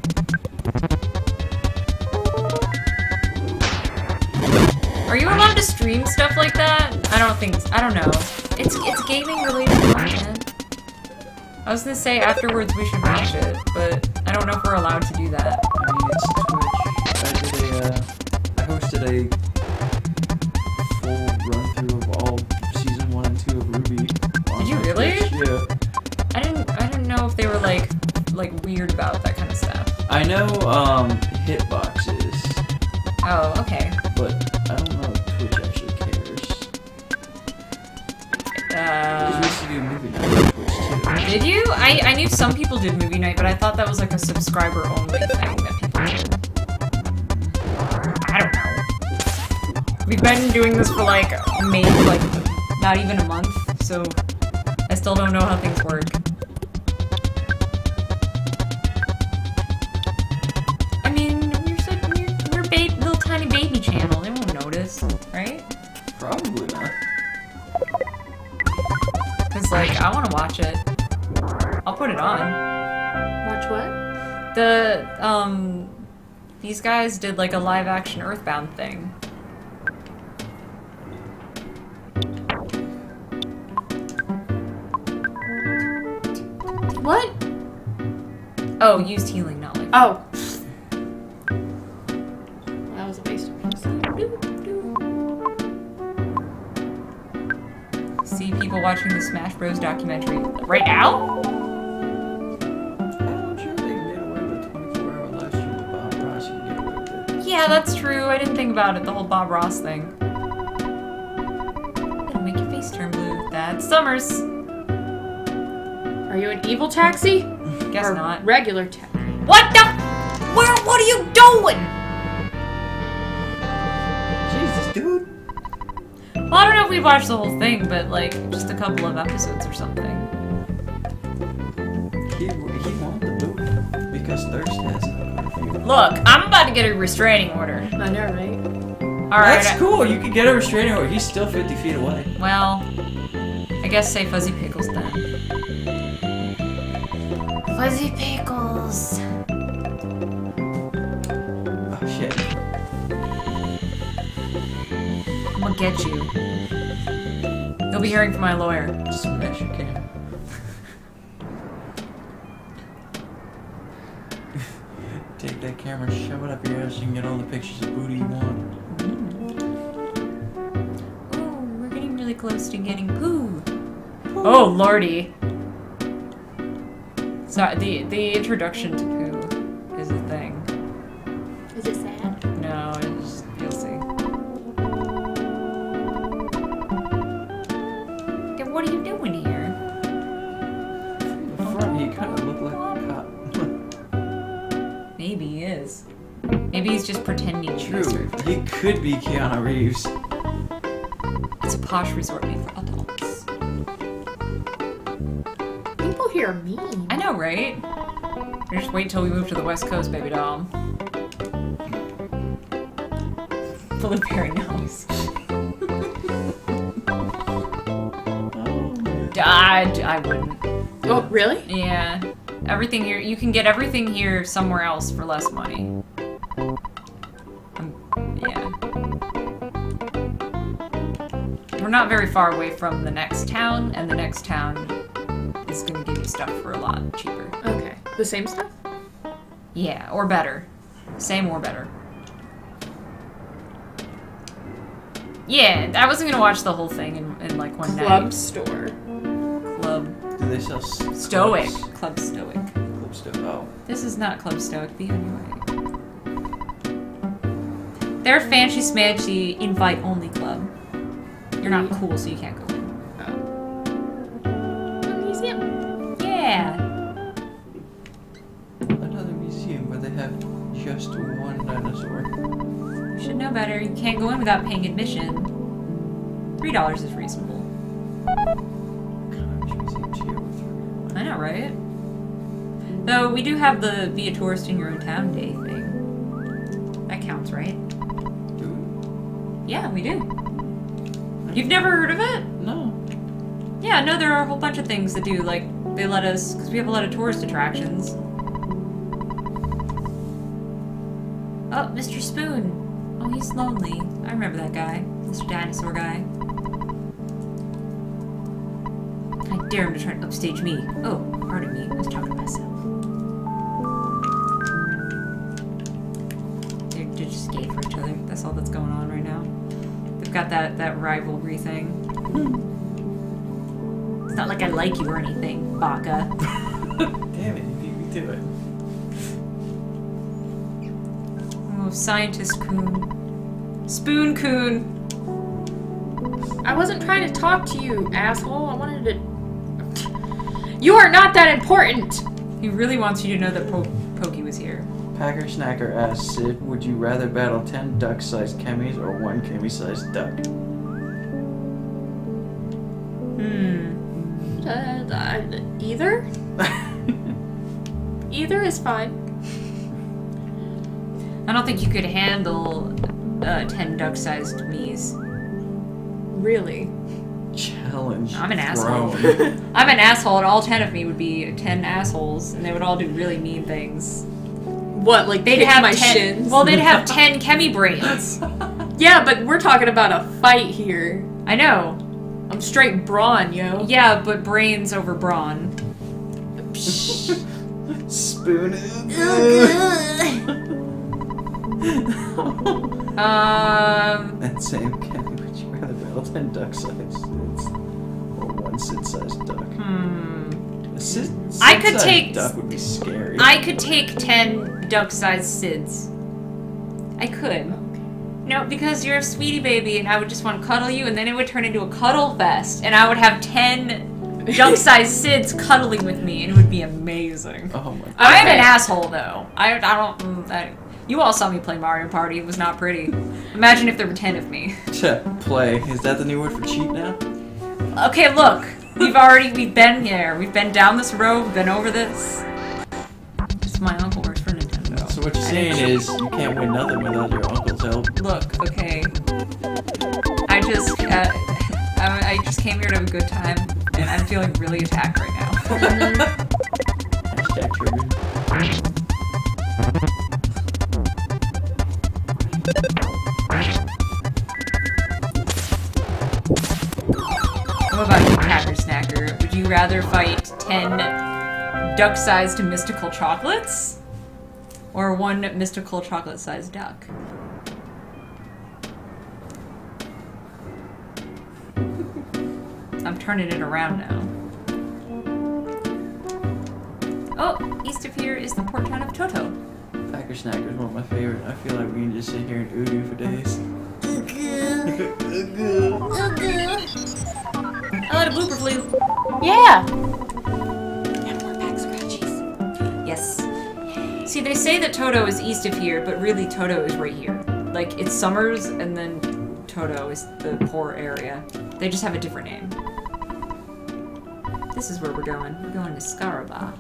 Are you allowed to stream stuff like that? I don't know. It's gaming related content. I was gonna say afterwards we should watch it, but I don't know if we're allowed to do that. I mean, it's Twitch. I hosted a full run-through of all season 1 and 2 of RWBY. Did you really? Twitch. Yeah. I didn't know if they were like weird about that kind of stuff. I know, hitboxes, Oh, okay. but I don't know if Twitch actually cares. Because we used to do movie night on Twitch too. Did you? I knew some people did movie night, but I thought that was like a subscriber only thing that people did. I don't know. We've been doing this for like maybe like not even a month, so I still don't know how things work. I mean, we're little tiny baby channel. They won't notice, right? Probably not. Cause like I want to watch it. I'll put it on. Watch what? These guys did like a live action Earthbound thing. What? Oh, used healing, not like. Oh. That was a waste of time. See people watching the Smash Bros. Documentary right now? I'm sure they can get away with 24-hour live stream with Bob Ross. You can get away with it. Yeah, that's true. I didn't think about it, the whole Bob Ross thing. It'll make your face turn blue. That's Summers. Are you an evil taxi? Guess or not. Regular taxi. What the? What are you doing? Jesus, dude. Well, I don't know if we've watched the whole thing, but like just a couple of episodes or something. He won't the boot because thirst has it. Look, I'm about to get a restraining order. I know, right? Alright. That's cool. You can get a restraining order. He's still 50 feet away. Well, I guess say Fuzzy Pickles then. Fuzzy Pickles. Oh shit. I'm gonna get you. You'll be hearing from my lawyer. Smash your camera. Take that camera, shove it up your ass, you can get all the pictures of booty you want. Oh, we're getting really close to getting poo. Oh, lordy. So the introduction to poo is a thing. Is it sad? No, it's you'll see. Yeah, what are you doing here? From the front, he kind of looked like a cop. Maybe he is. Maybe he's just pretending to be True, surfed. he could be Keanu Reeves. It's a posh resort made for adults. People here are mean. I know, right? Just wait till we move to the West Coast, baby doll. Blueberry nose. I wouldn't. Oh, really? Yeah. Everything here, you can get everything here somewhere else for less money. Yeah. We're not very far away from the next town, and the next town is gonna give you stuff for a lot cheaper. Okay. The same stuff? Yeah, or better. Same or better. Yeah, I wasn't gonna watch the whole thing in like one night. Club store. Club Do they sell Stoic. clubs? Club Stoic. Club Stoic. Oh. This is not Club Stoic, be on your way. They're fancy smashy invite only club. You're not cool, so you can't go in. Museum. Yeah. Another museum where they have just one dinosaur. You should know better. You can't go in without paying admission. $3 is reasonable. Museum tier with three. I know, right? Though we do have the be a tourist in your own town day thing. That counts, right? Do Yeah, we do. You've never heard of it? we? No. Yeah, no, there are a whole bunch of things that do, like, they let us, because we have a lot of tourist attractions. Oh, Mr. Spoon. Oh, he's lonely. I remember that guy. Mr. Dinosaur guy. I dare him to try to upstage me. Oh, pardon me. I was talking to myself. They're just gay for each other. That's all that's going on right now. They've got that rivalry thing. It's not like I like you or anything, Baka. Damn it, you beat me to it. Oh, Scientist Coon. Spoon Coon. I wasn't trying to talk to you, asshole. I wanted to... You are not that important! He really wants you to know that Pokey was here. Packer Snacker asks Cid, would you rather battle 10 duck-sized chemis or 1 chemi-sized duck? Either? Either is fine. I don't think you could handle 10 duck-sized me's. Really? Challenge. I'm an thrown. asshole. I'm an asshole, and all 10 of me would be 10 assholes, and they would all do really mean things. What, like They'd kick have my 10. shins? Well, they'd have 10 chemi brains. Yeah, but we're talking about a fight here. I know. I'm straight brawn, yo. Yeah, but brains over brawn. Spoon. That same chemi, would you rather battle 10 duck-sized Cids or 1 Cid-sized duck? A I could Cid-sized take- duck would be scary. I could take 10 duck-sized Cids. I could. No, because you're a sweetie baby, and I would just want to cuddle you, and then it would turn into a cuddle fest, and I would have 10 duck-sized Cids cuddling with me, and it would be amazing. Oh my god. I'm an asshole, though. I don't... you all saw me play Mario Party. It was not pretty. Imagine if there were 10 of me. Play. Is that the new word for cheat now? Okay, look. We've been here. We've been down this road. We've been over this. Just my uncle works for Nintendo. So what you're saying is you can't win nothing without your uncle's help. Look, okay. I just came here to have a good time, and I'm feeling really attacked right now. Hashtag triggered. What about you, Packer Snacker? Would you rather fight 10 duck-sized mystical chocolates? Or 1 mystical chocolate-sized duck? I'm turning it around now. Oh, east of here is the port town of Toto. Packer Snacker is one of my favorite. I feel like we can just sit here and ooh for days. I let a blooper flew. Yeah! And more back scratchies. Yes. See, they say that Toto is east of here, but really Toto is right here. Like, it's Summers, and then Toto is the poor area. They just have a different name. This is where we're going. We're going to Scaraba.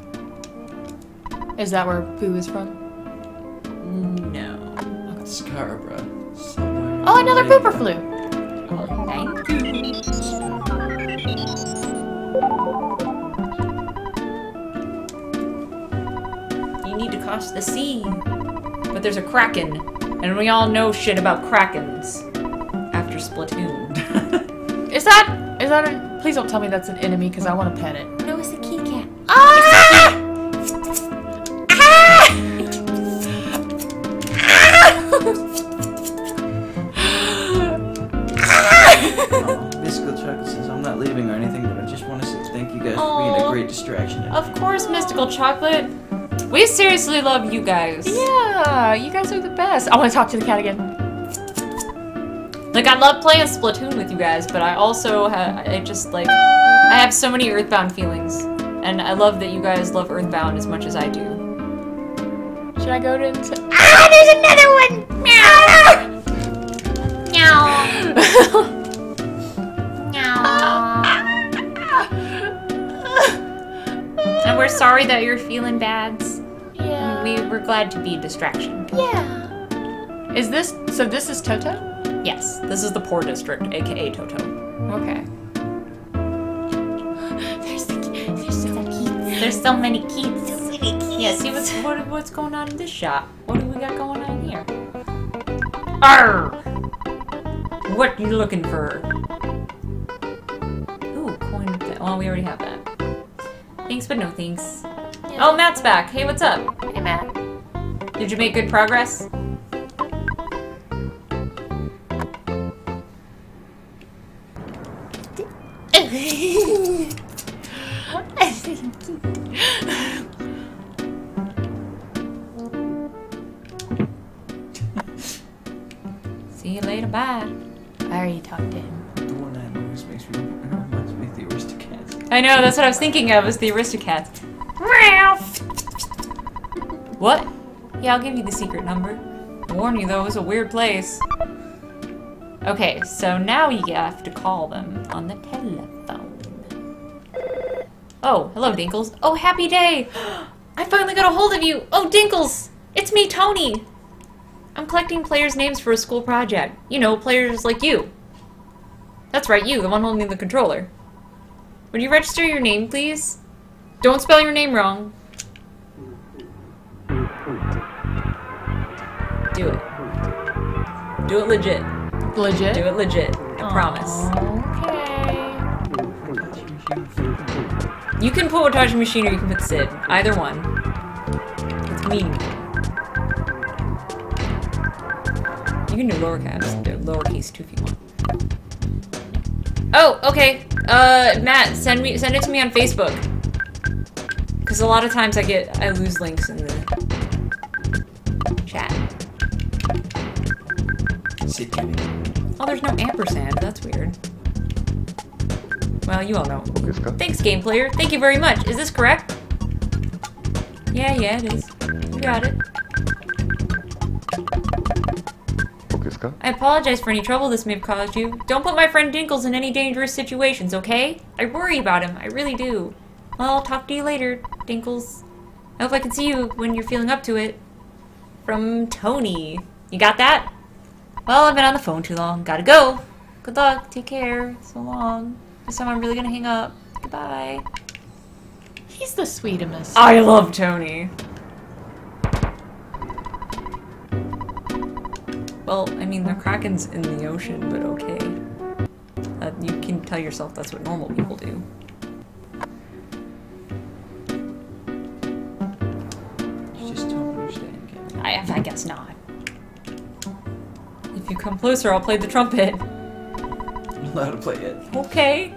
Is that where Boo is from? No. Scarborough. Somewhere. Oh, another pooper flew! Thank you. You need to cross the sea. But there's a kraken. And we all know shit about krakens. After Splatoon. Is that a... Please don't tell me that's an enemy, because I want to pet it. No, it's a kitty cat. Ah! Mystical Chocolate says, I'm not leaving or anything, but I just want to say thank you guys for being a great distraction. Of course, Mystical Chocolate. We seriously love you guys. Yeah, you guys are the best. I want to talk to the cat again. Like, I love playing Splatoon with you guys, but I also I have so many Earthbound feelings. And I love that you guys love Earthbound as much as I do. Should I go to... Ah, there's another one! Meow! Meow. And we're sorry that you're feeling bads. Yeah. We're glad to be a distraction. Yeah. Is this... So this is Toto? Yes, this is the poor district, aka Toto. Okay. There's so many keats. Yeah, see what's going on in this shop. What do we got going on here? Arr! What you looking for? Ooh, coin of that. Well, we already have that. Thanks, but no thanks. Yeah. Oh, Matt's back. Hey, what's up? Hey, Matt. Did you make good progress? See you later, bye. I already talked to him. reminds me of the Aristocats. I know, that's what I was thinking of, was the Aristocats. What? Yeah, I'll give you the secret number. I warn you though, it's a weird place. Okay, so now you have to call them on the telephone. Oh, hello Dinkles. Oh, happy day! I finally got a hold of you! Oh, Dinkles! It's me, Tony! I'm collecting players' names for a school project. You know, players like you. That's right, you, the one holding the controller. Would you register your name, please? Don't spell your name wrong. Do it. Do it legit. Legit? Do it legit. I promise. Okay. You can put Watashi Machine or you can put Cid. Either one. It's mean. You can do lowercase too if you want. Oh, okay. Matt, send it to me on Facebook. Cause a lot of times I lose links in the chat. Oh, there's no ampersand. That's weird. Well, you all know. Thanks, game player. Thank you very much. Is this correct? Yeah, it is. You got it. I apologize for any trouble this may have caused you. Don't put my friend Dinkles in any dangerous situations, okay? I worry about him. I really do. Well, I'll talk to you later, Dinkles. I hope I can see you when you're feeling up to it. From Tony. You got that? Well, I've been on the phone too long. Gotta go. Good luck. Take care. So long. This time I'm really gonna hang up. Goodbye. He's the sweetest. I love Tony. Well, I mean, the Kraken's in the ocean, but okay. You can tell yourself that's what normal people do. You just don't understand, Kevin. I guess not. If you come closer, I'll play the trumpet. I'm allowed to play it. Okay.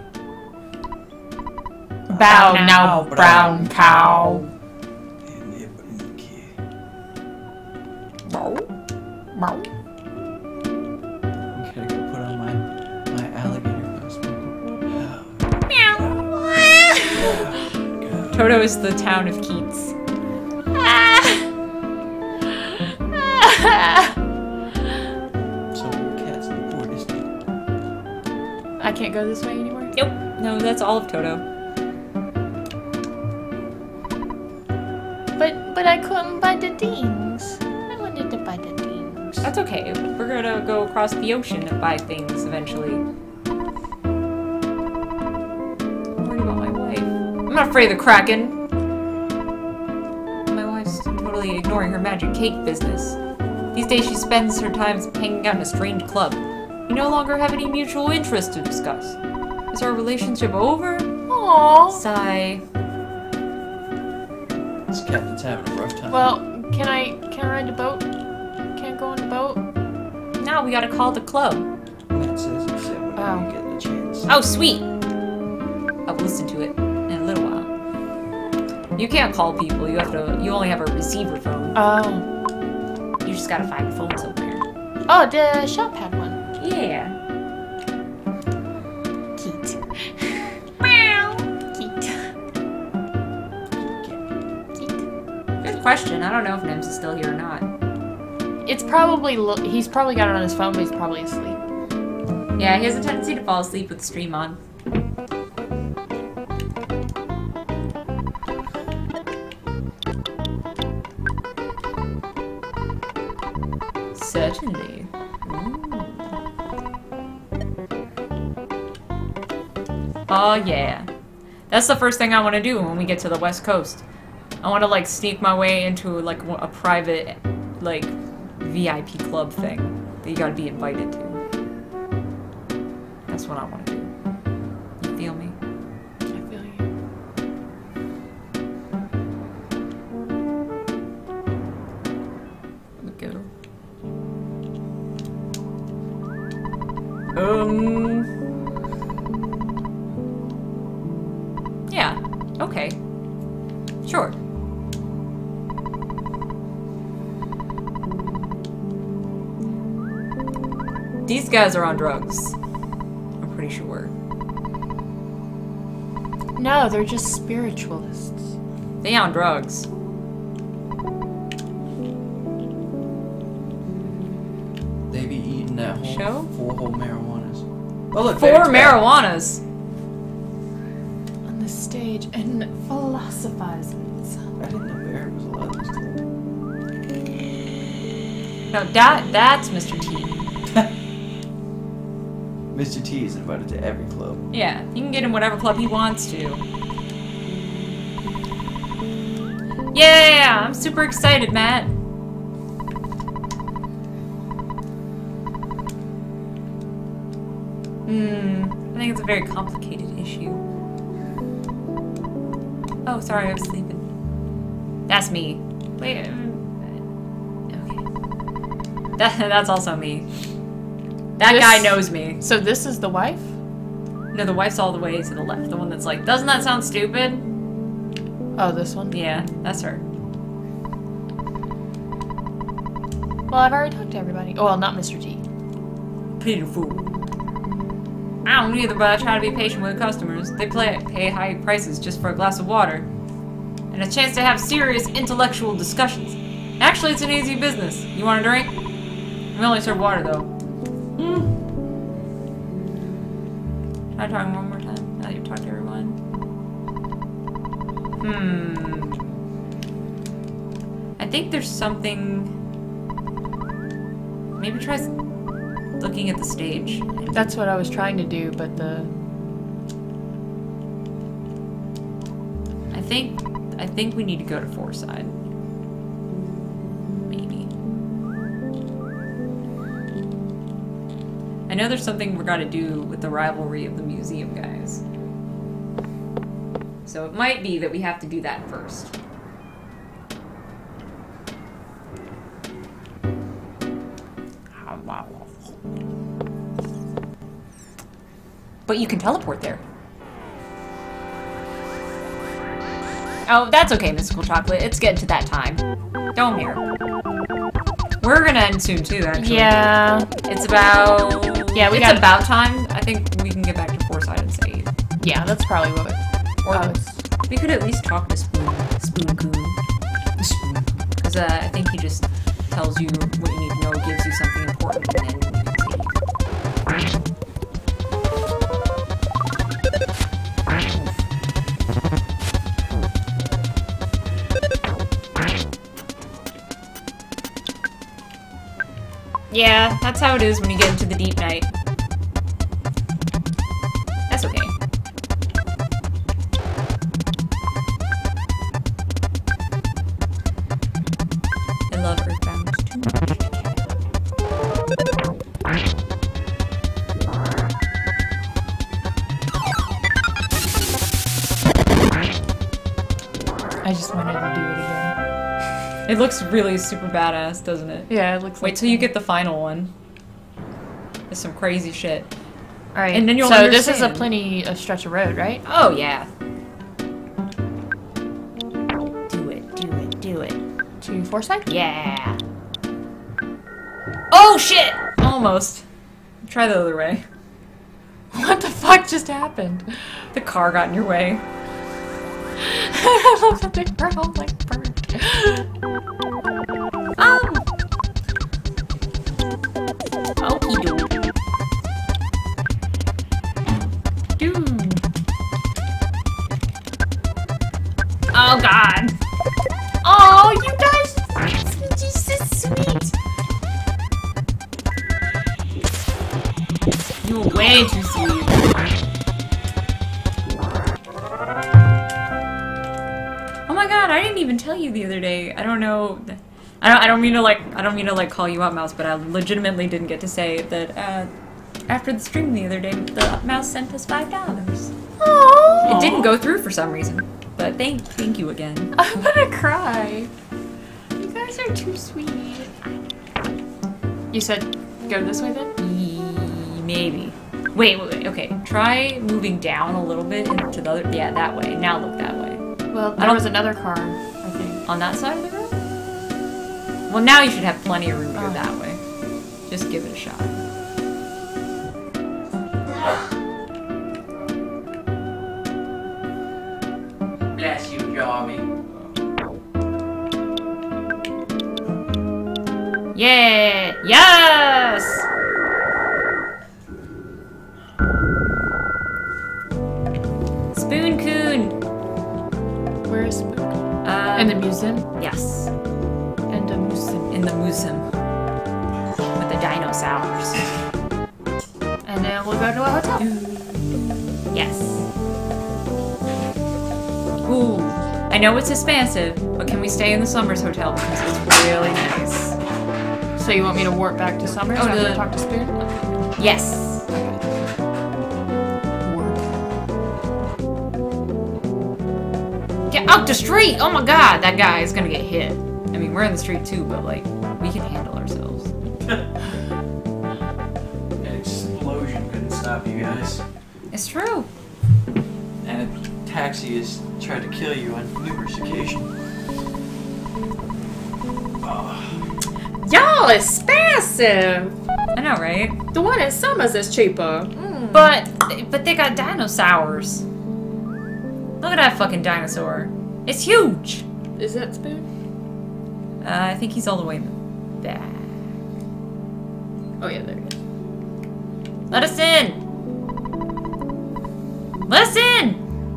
Bow now, brown cow. Bow. Bow. I'm gonna go put on my alligator costume. Meow. Toto is the town of Keats. Some cats in the poor district. I can't go this way anymore? Nope. No, that's all of Toto. But I couldn't buy the things. I wanted to buy the things. That's okay. We're gonna go across the ocean and buy things eventually. I'm worried about my wife. I'm not afraid of the Kraken. My wife's totally ignoring her magic cake business. These days she spends her time hanging out in a strange club. We no longer have any mutual interest to discuss. Is our relationship over? Aww. Sigh. This captain's having a rough time. Well, can I ride the boat? Can I go on the boat? Now we gotta call the club. Matt says he said whenever Oh. you get the chance. Oh, sweet! I'll listen to it in a little while. You can't call people. You only have a receiver phone. Oh. You just gotta find a phone somewhere. Oh, the shop had one. Yeah. Keat. Meow. Keat. Good question. I don't know if Nims is still here or not. It's probably, he's probably got it on his phone, but he's probably asleep. Yeah, he has a tendency to fall asleep with the stream on. Certainly. Oh yeah. That's the first thing I want to do when we get to the West Coast. I want to like sneak my way into like a private like VIP club thing that you gotta be invited to. That's what I want to do. You feel me? I feel you. Look at her. Yeah. Okay. Sure. These guys are on drugs. I'm pretty sure. No, they're just spiritualists. They on drugs. They be eating that whole Show? 4 whole marijuanas. Oh look, 4 there, it's back. marijuanas. On the stage and philosophizes. I didn't know Bear was allowed this club. No, that's Mr. T. Mr. T is invited to every club. Yeah, you can get in whatever club he wants to. Yeah, I'm super excited, Matt. I think it's a very complicated issue. Oh, sorry, I was sleeping. That's me. Wait. Okay. That's also me. That guy knows me. So this is the wife? No, the wife's all the way to the left. The one that's like, doesn't that sound stupid? Oh, this one? Yeah, that's her. Well, I've already talked to everybody. Oh, well, not Mr. T. Pitiful. I don't either, but I try to be patient with customers. They pay high prices just for a glass of water. And a chance to have serious intellectual discussions. Actually, it's an easy business. You want a drink? We only serve water, though. Try talking one more time, now that you've talked to everyone. I think there's something... Maybe try looking at the stage. That's what I was trying to do, but I think we need to go to Foreside. Maybe. I know there's something we're gonna do with the rivalry of the museum guys. So it might be that we have to do that first. But you can teleport there. Oh, that's okay, Mystical Chocolate. It's getting to that time. Don't care. We're gonna end soon too, actually. yeah. It's about... Yeah, it's about time. I think we can get back to Foreside and save. Yeah, that's probably what Or we could at least talk to Spoon-Coon. Because I think he just tells you what you need to know, gives you something important, and then you can save. Yeah, that's how it is when you get into the deep night. That's okay. I love Earthbound too much. I just wanted to do it again. It looks really super badass, doesn't it? Yeah, it looks Wait like till you get the final one. There's some crazy shit. Alright, and then you'll so this is a understand. stretch of road, right? Oh, yeah. Do it, do it, do it. To Foresight? Yeah. Oh, shit! Almost. Try the other way. What the fuck just happened? The car got in your way. I love that they were all like burnt. Okie doke. Dude. Oh, God. Oh, you guys! You're so sweet! You were way too sweet. Oh my God, I didn't even tell you the other day. I don't know. I don't mean to like call you out, Mouse, but I legitimately didn't get to say that after the stream the other day, the Mouse sent us $5. Aww. It didn't go through for some reason, but thank you again. I'm gonna cry. You guys are too sweet. You said go this way then? Maybe. Wait, okay. Try moving down a little bit into the other. Yeah, that way. Now look that way. Well, there was another car, I think. On that side of the road? Well, now you should have plenty of room to go that way. Just give it a shot. Yeah! Yes! Spoon Coon! Where is Spoon? Um, In the museum? Yes. In the museum. In the museum. With the dinosaurs. And then we'll go to a hotel. Yes. Ooh. I know it's expansive, but can we stay in the Summers Hotel because it's really nice. So you want me to warp back to Summers Oh, after the- I talk to Spoon? Yes. Get out the street! Oh my god, that guy is gonna get hit. I mean, we're in the street too, but like, we can handle ourselves. An explosion couldn't stop you guys. It's true. And a taxi has tried to kill you on numerous occasions. Oh. Y'all expensive! I know, right? The one in Summers is cheaper. But they got dinosaurs. Look at that fucking dinosaur. It's huge. Is that Spoon? I think he's all the way in the back. Oh yeah, there he is. Let us in. Let us in.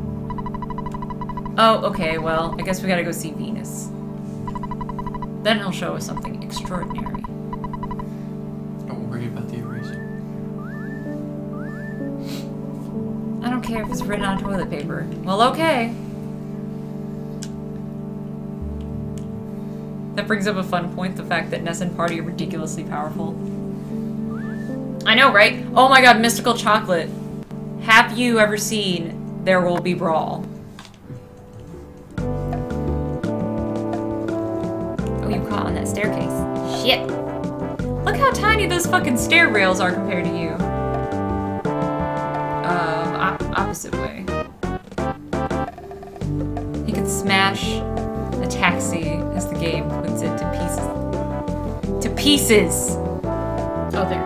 Oh, okay. Well, I guess we gotta go see Venus. Then he'll show us something extraordinary. Don't worry about the eraser. I don't care if it's written on toilet paper. Well, okay. That brings up a fun point, the fact that Ness and Party are ridiculously powerful. I know, right? Oh my god, Mystical Chocolate. Have you ever seen There Will Be Brawl? Oh, you caught on that staircase. Shit. Look how tiny those fucking stair rails are compared to you. Opposite way. You can smash a taxi as the game puts it to pieces. To pieces! Oh, there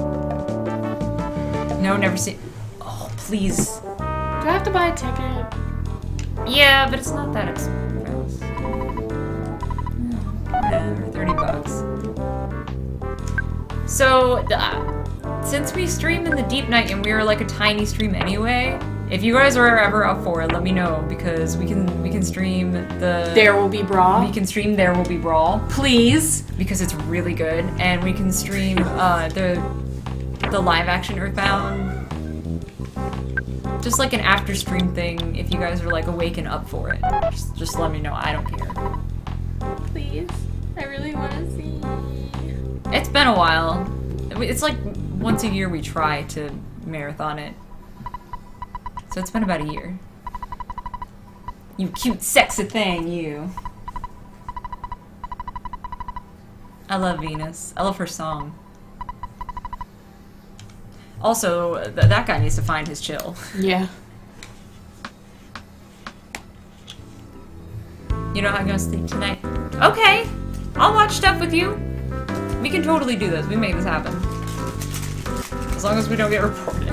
it No, never seen. Oh, please. is. Do I have to buy a ticket? Yeah, but it's not that expensive. Whatever, 30 bucks. So, since we stream in the Deep Night and we are like a tiny stream anyway, if you guys are ever up for it, let me know because we can stream the There Will Be Brawl. we can stream There Will Be Brawl Please. because it's really good, and we can stream the live action Earthbound. Just like an after stream thing if you guys are like awake and up for it. Just let me know. I don't care. Please. I really want to see. It's been a while. It's like once a year we try to marathon it. So it's been about a year. You cute, sexy thing, you. I love Venus. I love her song. Also, that guy needs to find his chill. Yeah. You know how I'm gonna sleep tonight? Okay! I'll watch stuff with you. We can totally do this. We make this happen. As long as we don't get reported.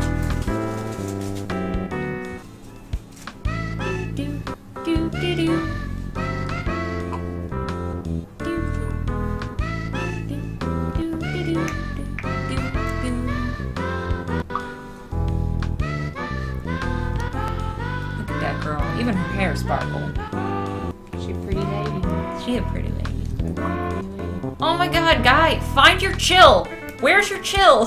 Look at that girl. Even her hair sparkled. She a pretty lady. She a pretty lady. Oh my god, guy! Find your chill! Where's your chill?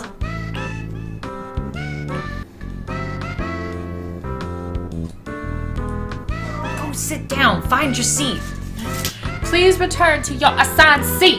Go sit down. Find your seat. Please return to your assigned seat.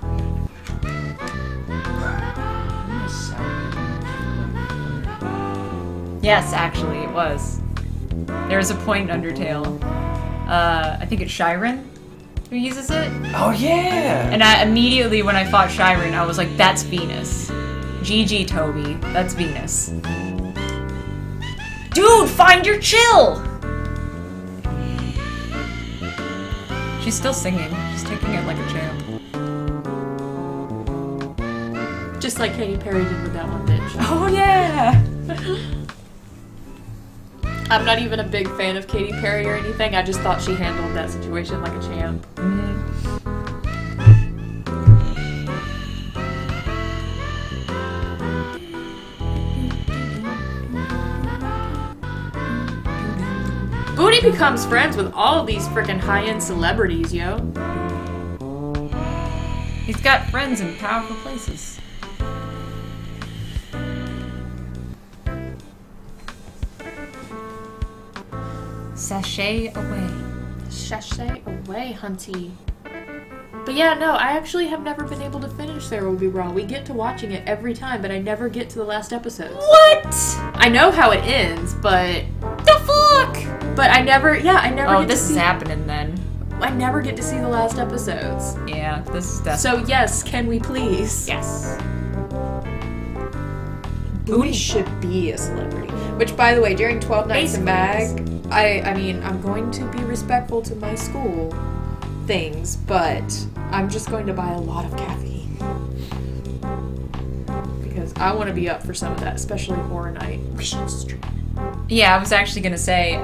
Yes, actually, it was. There's a point in Undertale. I think it's Shyren who uses it. Oh yeah! And I immediately, when I fought Shyren, I was like, that's Venus. GG, Toby. That's Venus. Dude, find your chill! She's still singing. She's taking it like a champ. Just like Katy Perry did with that one bitch. Oh, yeah! I'm not even a big fan of Katy Perry or anything. I just thought she handled that situation like a champ. becomes friends with all these freaking high-end celebrities, yo. He's got friends in powerful places. Sashay away. Sashay away, hunty. But yeah, no, I actually have never been able to finish There Will Be Raw. We get to watching it every time, but I never get to the last episodes. What? I know how it ends, but... The fuck? But I never get Oh, to this see... is happening then. I never get to see the last episodes. Yeah, this is definitely... So yes, can we please? Yes. Booty should be a celebrity. Which, by the way, during 12 Nights in Mag, I mean, I'm going to be respectful to my school things, but I'm just going to buy a lot of caffeine. Because I want to be up for some of that, especially horror night. We should stream it. Yeah, I was actually gonna say,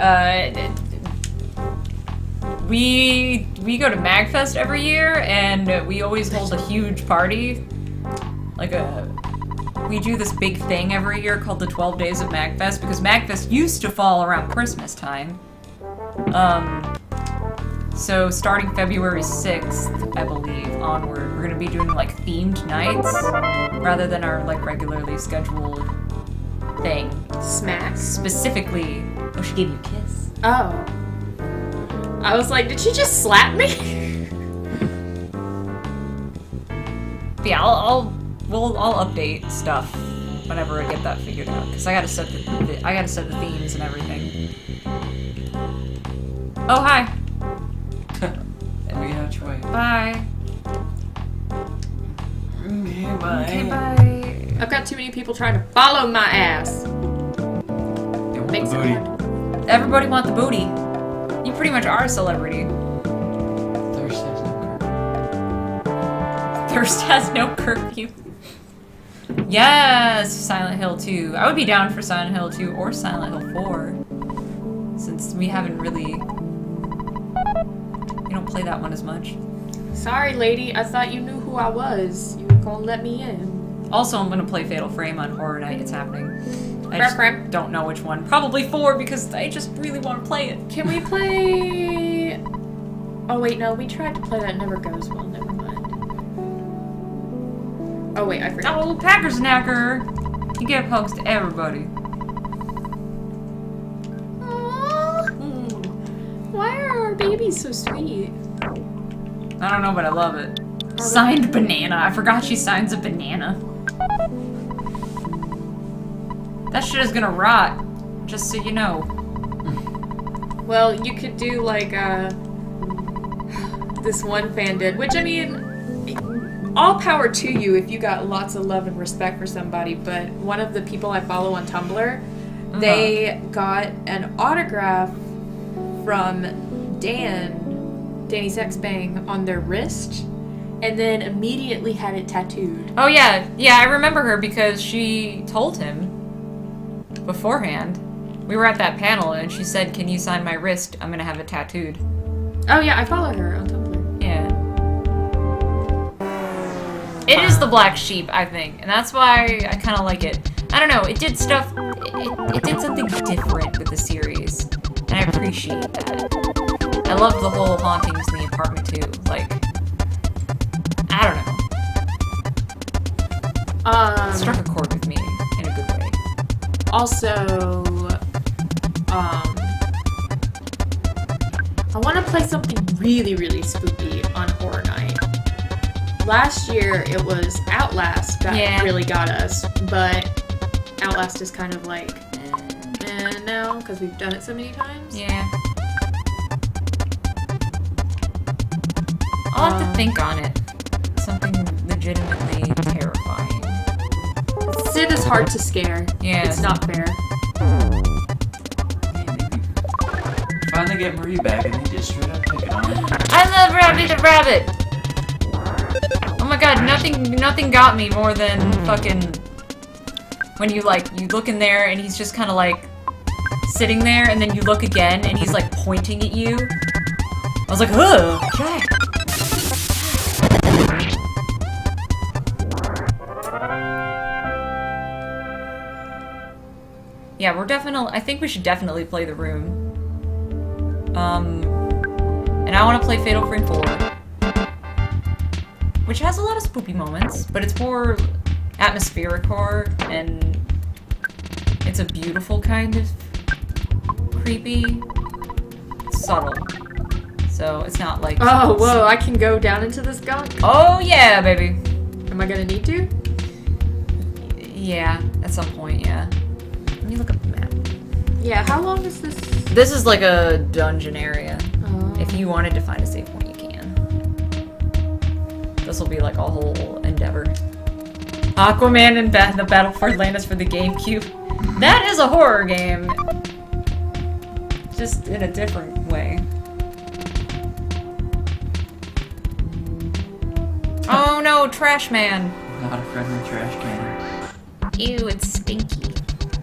we go to MagFest every year, and we always hold a huge party. We do this big thing every year called the 12 Days of MagFest, because MagFest used to fall around Christmas time. So starting February 6th, I believe, onward, we're gonna be doing like themed nights rather than our like regularly scheduled thing. Smacks? Specifically, oh, she gave you a kiss. Oh. I was like, did she just slap me? But yeah, I'll update stuff whenever I get that figured out, because I gotta set the themes and everything. Oh, hi. We have choice. Bye. Okay, bye. Okay, bye. I've got too many people trying to follow my ass. They want Makes the it booty. hard. Everybody want the booty. You pretty much are a celebrity. Thirst has no curfew. Thirst has no curfew. Yes, Silent Hill 2. I would be down for Silent Hill 2 or Silent Hill 4. Since we haven't really... We don't play that one as much. Sorry, lady. I thought you knew who I was. You were gonna let me in. Also, I'm gonna play Fatal Frame on Horror Night. It's happening. I Fatal Frame? don't know which one. Probably 4, because I just really want to play it. Can we play... Oh, wait, no. We tried to play that. It never goes well. Never mind. Oh, wait. I forgot. Oh, Packer Snacker! You give hugs to everybody. Aww. Why are our babies so sweet? I don't know, but I love it. Signed banana. I forgot she signs a banana. That shit is gonna rot. Just so you know. Well, you could do like this one fan did, which I mean, all power to you if you got lots of love and respect for somebody, but one of the people I follow on Tumblr, they got an autograph from Danny Sexbang on their wrist, and then immediately had it tattooed. Oh yeah, yeah, I remember her because she told him beforehand. We were at that panel and she said, "Can you sign my wrist? I'm gonna have it tattooed." Oh yeah, I follow her on Tumblr. Yeah. It is the black sheep, I think, and that's why I kind of like it. I don't know, it did stuff, it did something different with the series, and I appreciate that. I love the whole hauntings in the apartment too, like, I don't know. It struck a chord with me in a good way. Also, I want to play something really, really spooky on Horror Night. Last year, it was Outlast that really got us, but Outlast is kind of like, now, because we've done it so many times. Yeah. I'll have to think on it. Something legitimately terrifying. Cid is hard to scare. Yeah. It's not fair. Finally get Marie back and they just straight up pick it on. I love Rabbit the Rabbit! Oh my god, nothing got me more than fucking... When you look in there and he's just kinda like sitting there, and then you look again and he's like pointing at you. I was like, ugh! Yeah, I think we should definitely play The Room. And I want to play Fatal Frame 4. Which has a lot of spoopy moments, but it's more atmospheric horror, and it's a beautiful kind of creepy. It's subtle. So it's not like... Oh, whoa, I can go down into this gunk? Oh, yeah, baby. Am I gonna need to? Yeah, at some point, yeah. Let me look up the map. Yeah, how long is this? This is like a dungeon area. Oh. If you wanted to find a save point, you can. This will be like a whole endeavor. Aquaman and the Battle for Atlantis for the GameCube. That is a horror game. Just in a different way. Oh no, Trash Man! Not a friendly trash can. Ew, it's stinky.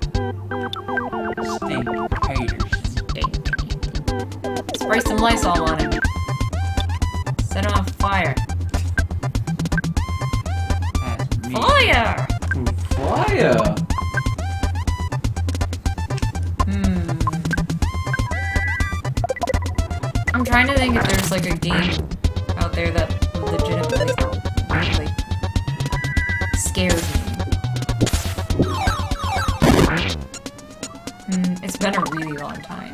Stink haters. Stinky. Spray some Lysol on it. Set him on fire. That's me. Fire! Fire! I'm trying to think if there's like a game out there that legitimately like scares me. It's been a really long time.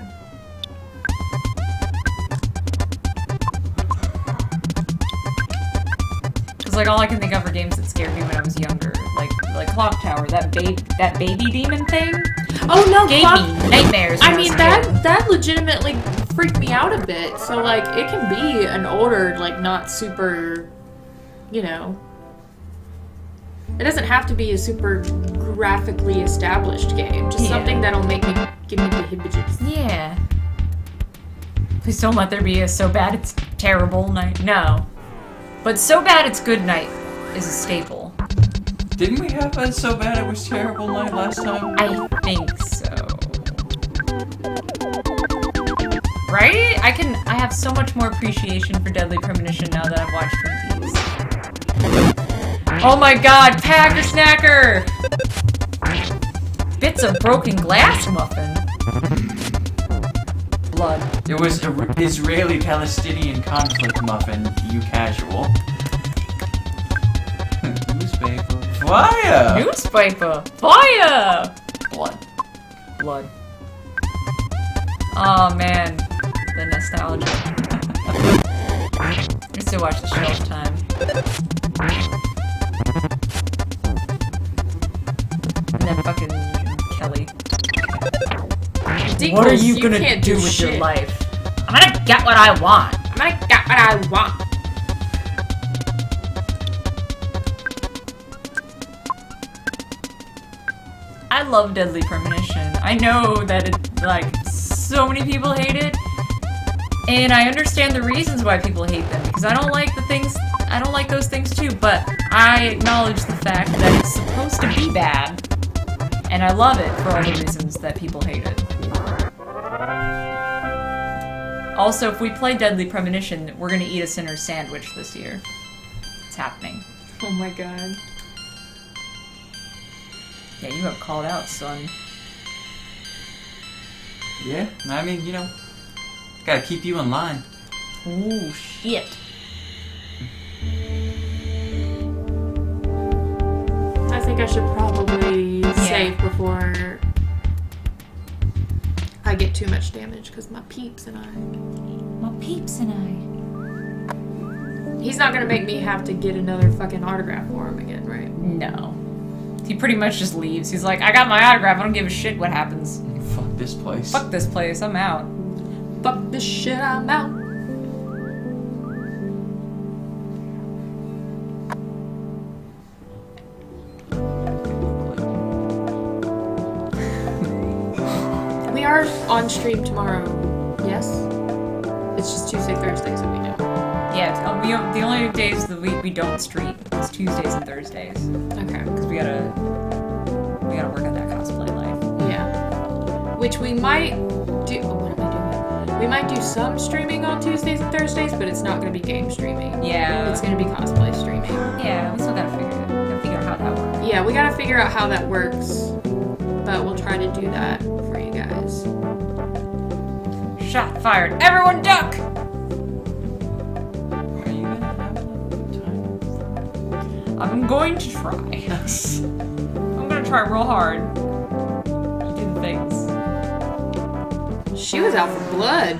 Cause like all I can think of are games that scared me when I was younger, like Clock Tower, that baby demon thing. Oh no, Gave me nightmares. When I I was mean, a kid. that legitimately freaked me out a bit. So, like, it can be an older, like, not super, you know... It doesn't have to be a super graphically established game. Just something that'll give me the hibbiges. Yeah. Please don't let there be a so bad it's terrible night. No. But so bad it's good night is a staple. Didn't we have a so bad it was terrible night last time? I think so. Right? I have so much more appreciation for Deadly Premonition now that I've watched Twin Peaks. Oh my god, Packer Snacker! Bits of broken glass muffin. Blood. It was Israeli-Palestinian conflict muffin, you casual. Newspaper. Fire! Newspaper! Fire! Blood. Blood. Oh man, the nostalgia. I used to watch the show all the time. And then fucking Kelly. What are you gonna do with your life? I'm gonna get what I want. I'm gonna get what I want. I love Deadly Premonition. I know that like so many people hate it, and I understand the reasons why people hate them because I don't like those things too. But I acknowledge the fact that it's supposed to be bad, and I love it for all the reasons that people hate it. Also, if we play Deadly Premonition, we're gonna eat a Sinner's sandwich this year. It's happening. Oh my god. Yeah, you got called out, son. Yeah, I mean, you know, gotta keep you in line. Ooh, shit. I think I should probably save before I get too much damage because my peeps and I. My peeps and I. He's not gonna make me have to get another fucking autograph for him again, right? No. He pretty much just leaves. He's like, I got my autograph, I don't give a shit what happens. Fuck this place. Fuck this place, I'm out. Fuck this shit, I'm out. We are on stream tomorrow, yes? It's just Tuesday, Thursday, so we know. Yeah, the only days of the week we don't stream is Tuesdays and Thursdays. Okay. Because we gotta work on that cosplay life. Yeah. Which we might do. Oh, what am I doing? We might do some streaming on Tuesdays and Thursdays, but it's not going to be game streaming. Yeah. It's going to be cosplay streaming. Yeah, we still gotta figure out how that works. Yeah, we got to figure out how that works, but we'll try to do that for you guys. Shot fired. Everyone duck! Are you gonna have enough time? I'm going to try. I'm gonna try real hard. Do the things. She was out for blood.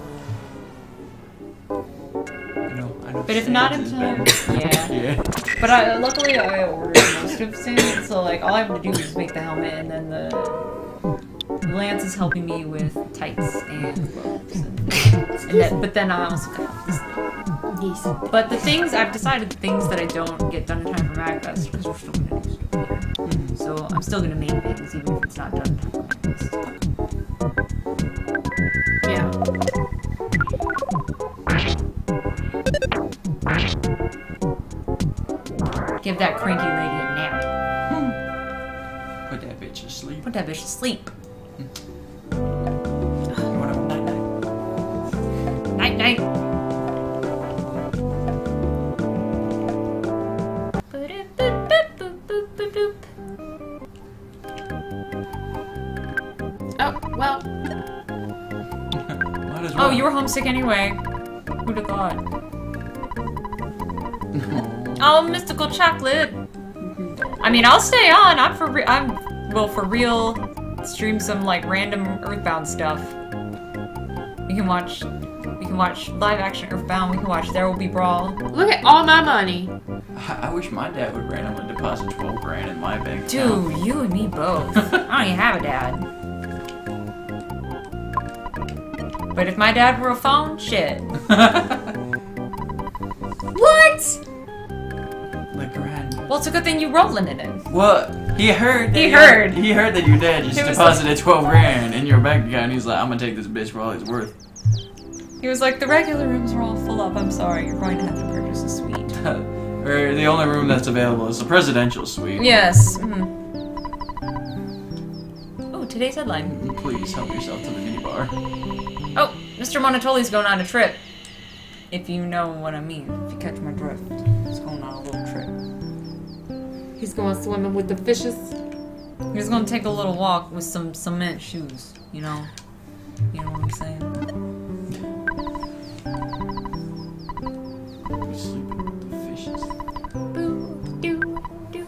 I know But if not in Sam's is time, better. yeah. Yeah. But luckily I ordered most of Cid, so like all I have to do is make the helmet, and then the Lance is helping me with tights and gloves, but then I also got this. Yes. But the things I've decided, the things that I don't get done in time for MagFest, because we're still gonna do stuff here. So I'm still gonna make things even if it's not done in time for MagFest. Yeah. Give that cranky lady a nap. Put that bitch to sleep. Put that bitch to sleep. Night night. Oh, well. Might as well. Oh, you were homesick anyway. Who'd have thought? Oh, mystical chocolate. I mean, I'll stay on. I'm for real. Stream some like random Earthbound stuff. We can watch live action Earthbound. We can watch There Will Be Brawl. Look at all my money. I wish my dad would randomly deposit 12 grand in my bank account. Dude, you and me both. I don't even have a dad. But if my dad were a phone, shit. What? Like grand. Well, it's a good thing you rolling in it. What? He heard. He heard. He heard that your dad just It was deposited 12 grand in your bank account. And he's like, I'm gonna take this bitch for all it's worth. He was like, the regular rooms are all full up. I'm sorry, you're going to have to purchase a suite. Or the only room that's available is the presidential suite. Yes. Mm-hmm. Oh, today's headline. Please help yourself to the minibar. Oh, Mr. Monotoli's going on a trip. If you know what I mean. If you catch my drift. He's going on a little trip. He's going swimming with the fishes. He's going to take a little walk with some cement shoes. You know? You know what I'm saying? You're sleeping with the fishes. Boo, doo, doo.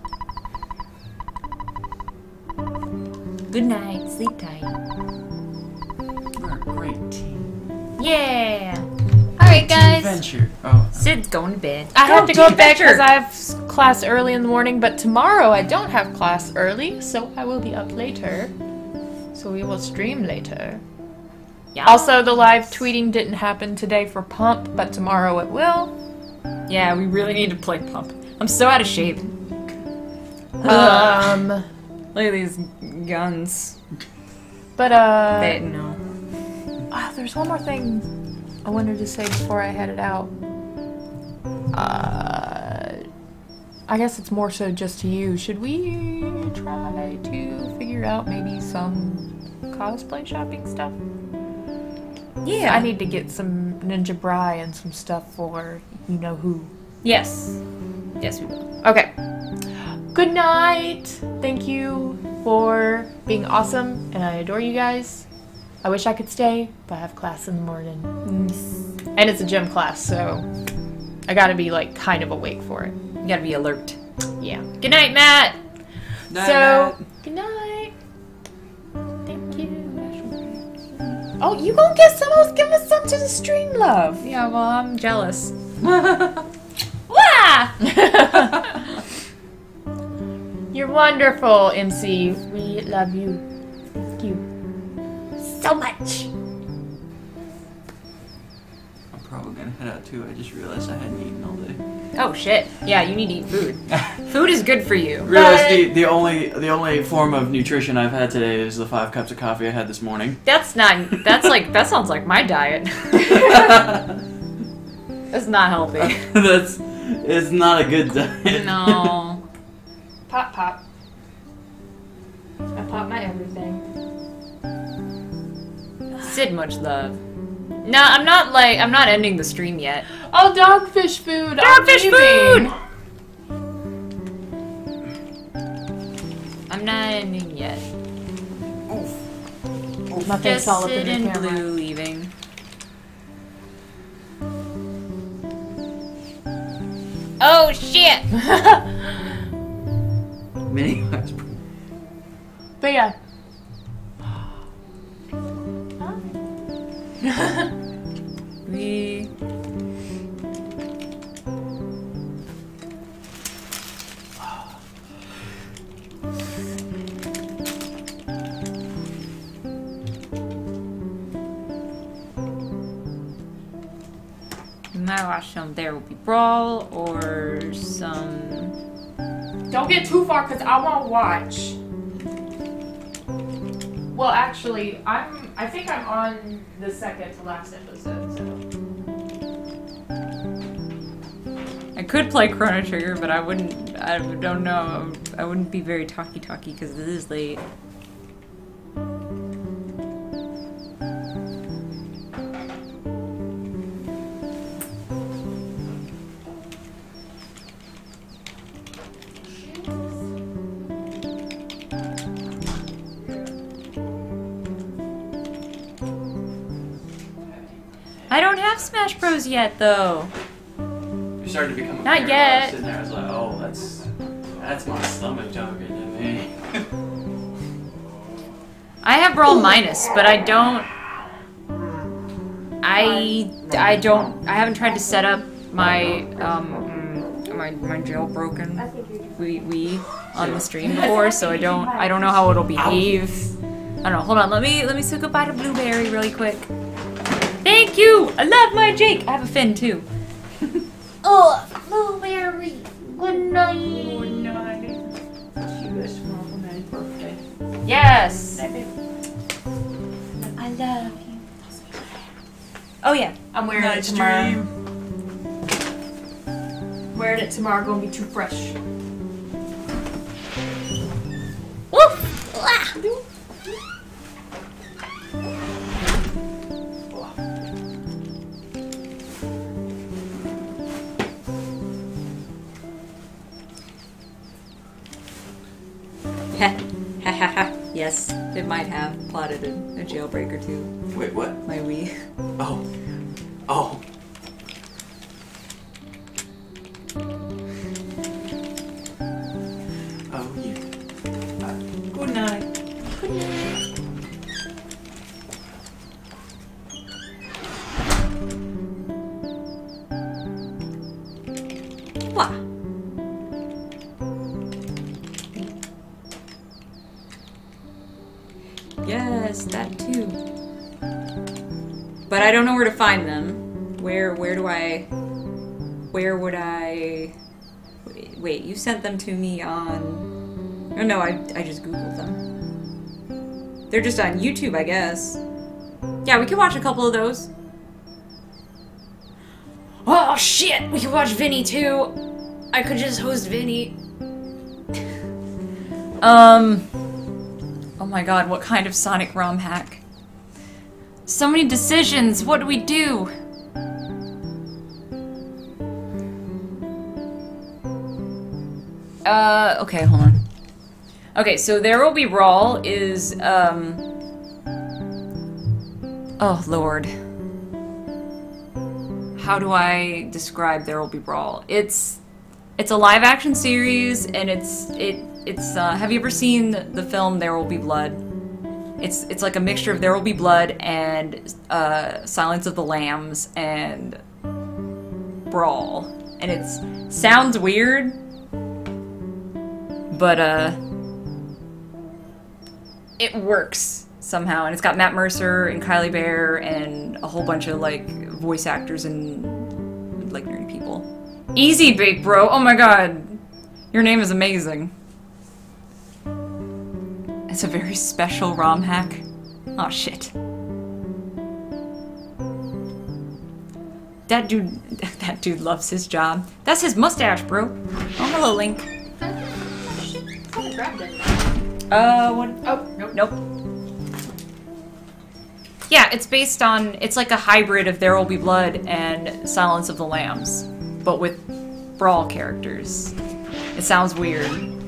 Good night. Sleep tight. We're a great team. Yeah. All right, guys. Adventure. Oh. Sid's going to bed. I have to go to bed because Adventure. I have class early in the morning, but tomorrow I don't have class early, so I will be up later. So we will stream later. Yeah. Also, the live tweeting didn't happen today for Pump, but tomorrow it will. Yeah, we really need to play Pump. I'm so out of shape. But Look at these guns. No. There's one more thing I wanted to say before I headed out. I guess it's more so just to you. Should we try to figure out maybe some cosplay shopping stuff? Yeah. I need to get some Ninja Bri and some stuff for you-know-who. Yes. Yes, we will. Okay. Good night. Thank you for being awesome, and I adore you guys. I wish I could stay, but I have class in the morning. And it's a gym class, so I gotta be, like, kind of awake for it. You gotta be alert. Yeah. Good night, Matt. Good night. Thank you. Oh, you gonna get some? I was giving some to the stream, love. Yeah, well, I'm jealous. Wah! You're wonderful, MC. We love you. Thank you so much. I'm probably gonna head out too. I just realized I hadn't eaten all day. Oh shit. Yeah, you need to eat food. Food is good for you. Realized the only form of nutrition I've had today is the 5 cups of coffee I had this morning. That sounds like my diet. That's not healthy. It's not a good diet. No. Pop, pop. I pop my everything. Cid, much love. No, I'm not ending the stream yet. Oh, dogfish food! Dogfish food! I'm not ending yet. My face Just all up Cid in the and camera. Blue leave Oh shit! Mini. But yeah. We. We might watch some There Will Be Brawl or some. Don't get too far, cause I won't watch. Well, actually, I think I'm on the second to last episode, so. I could play Chrono Trigger, but I wouldn't. I don't know. I wouldn't be very talky because it is late. I don't have Smash Bros yet, though. You started to become a Not parent. yet. I was sitting there, I was like, oh, that's my stomach talking to me. I have Brawl Minus, but I don't. I haven't tried to set up my my jailbroken Wii on the stream before, so I don't know how it'll behave. I don't know. Hold on. Let me say goodbye to Blueberry really quick. Thank you. I love my Jake. I have a Finn too. Oh, Blueberry. Good night. Good night. You guys tomorrow for my birthday. Yes. I love you. Oh yeah. I'm wearing it tomorrow. Wearing it tomorrow, gonna be too fresh. Woof. Ah. Ha ha ha ha. Yes, it might have plotted a jailbreak or two. Wait, what? My Wii. Oh. Oh. Oh, you. Good night. Good night. Wah. Yes, that too. But I don't know where to find them. Where would I... Wait, you sent them to me on... Oh no, I just Googled them. They're just on YouTube, I guess. Yeah, we can watch a couple of those. Oh shit! We can watch Vinny too! I could just host Vinny. Oh my god, what kind of Sonic ROM hack? So many decisions, what do we do? Okay, hold on. Okay, so There Will Be Brawl is, oh lord. How do I describe There Will Be Brawl? It's a live action series, and it's have you ever seen the film There Will Be Blood? It's like a mixture of There Will Be Blood and Silence of the Lambs and Brawl. And it sounds weird, but it works somehow. And it's got Matt Mercer and Kylie Bear and a whole bunch of like voice actors and like nerdy people. Easy bake, bro. Oh my god. Your name is amazing. It's a very special ROM hack. Oh shit. That dude loves his job. That's his mustache, bro. Oh, hello, Link. I grabbed it. What? Oh, nope. Nope. Yeah, it's based on, it's like a hybrid of There Will Be Blood and Silence of the Lambs, but with Brawl characters. It sounds weird.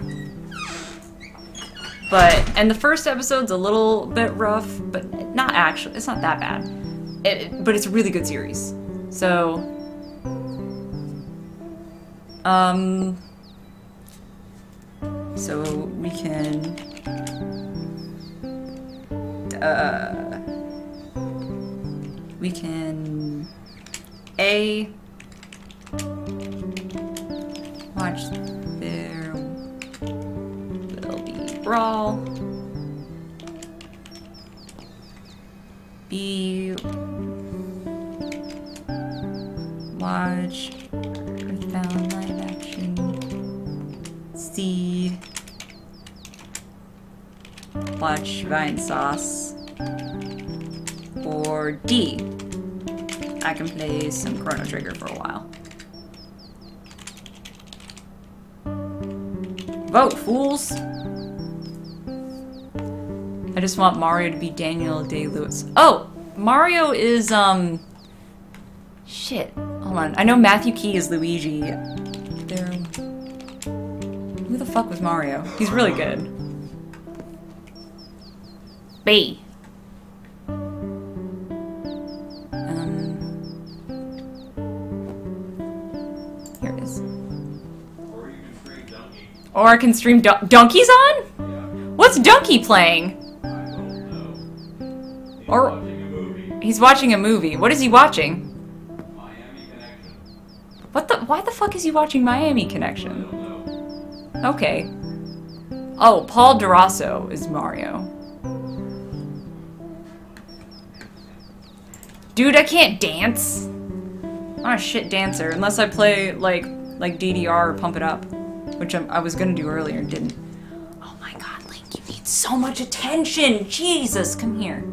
And the first episode's a little bit rough, but not actually, it's not that bad. But it's a really good series. So, So we can A, watch there will be brawl. B, watch Earthbound live action. C, watch Vine Sauce. Or D, I can play some Chrono Trigger for a while. Vote, fools! I just want Mario to be Daniel Day-Lewis. Oh! Mario is, shit. Hold on. I know Matthew Key is Luigi. Who the fuck was Mario? He's really good. B. Here it is. Or you can stream Donkey. Or I can stream Donkey's on? Yeah. What's Donkey playing? I don't know. He's Or- watching a movie. He's watching a movie. What is he watching? Miami Connection. Why the fuck is he watching Miami I Connection? don't know. Okay. Oh, Paul DeRosso is Mario. Dude, I can't dance. I'm not a shit dancer unless I play like DDR or Pump It Up, which I was gonna do earlier and didn't. Oh my god, Link, you need so much attention. Jesus, come here.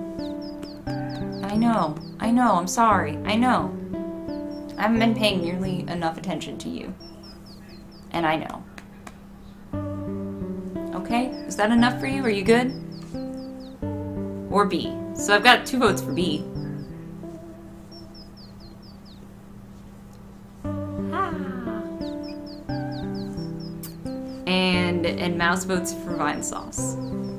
I know, I'm sorry, I know. I haven't been paying nearly enough attention to you. And I know. Okay, is that enough for you? Are you good? Or B. So I've got 2 votes for B. And Mouse votes for Vine Sauce.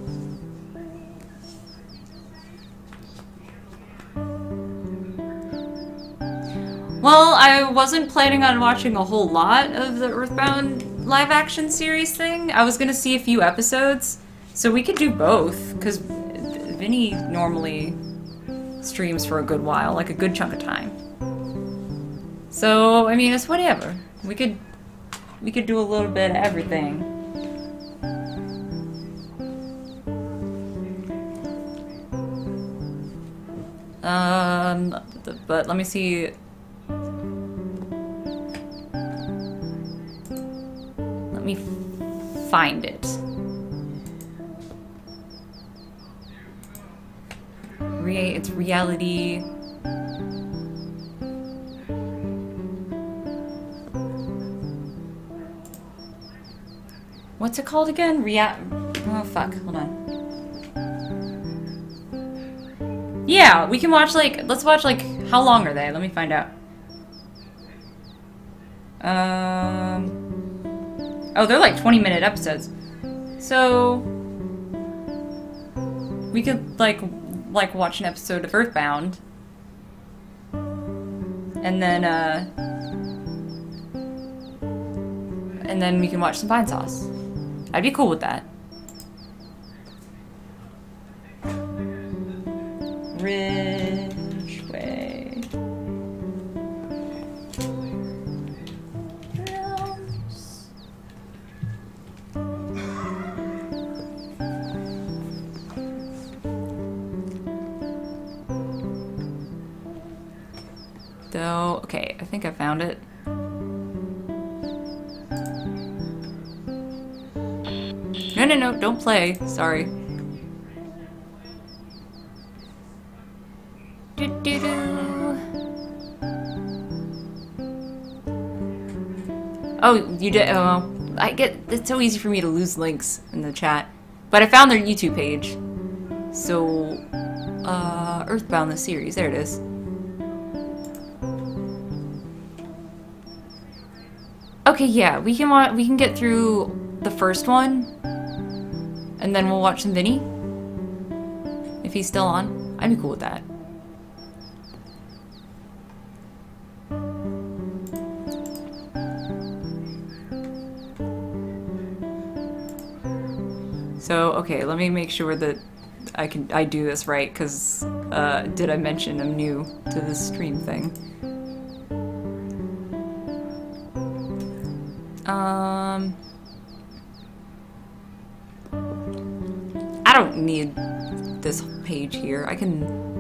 Well, I wasn't planning on watching a whole lot of the Earthbound live action series thing. I was gonna see a few episodes, so we could do both, because Vinny normally streams for a good while, like a good chunk of time. So, I mean, it's whatever. We could do a little bit of everything. But let me see. Let me find it. It's reality. What's it called again? Oh fuck, hold on. Yeah, we can watch let's watch how long are they? Let me find out. Oh, they're like 20-minute episodes. So we could like watch an episode of Earthbound. And then we can watch some Vine Sauce. I'd be cool with that. Ridgeway. Drums. Though, okay, I think I found it. No, don't play. Sorry. Oh, you did. Oh, it's so easy for me to lose links in the chat. But I found their YouTube page. So, Earthbound the series. There it is. Okay, yeah, we can get through the first one, and then we'll watch some Vinny. If he's still on, I'd be cool with that. So, okay, let me make sure that I do this right, because did I mention I'm new to this stream thing? I don't need this page here. I can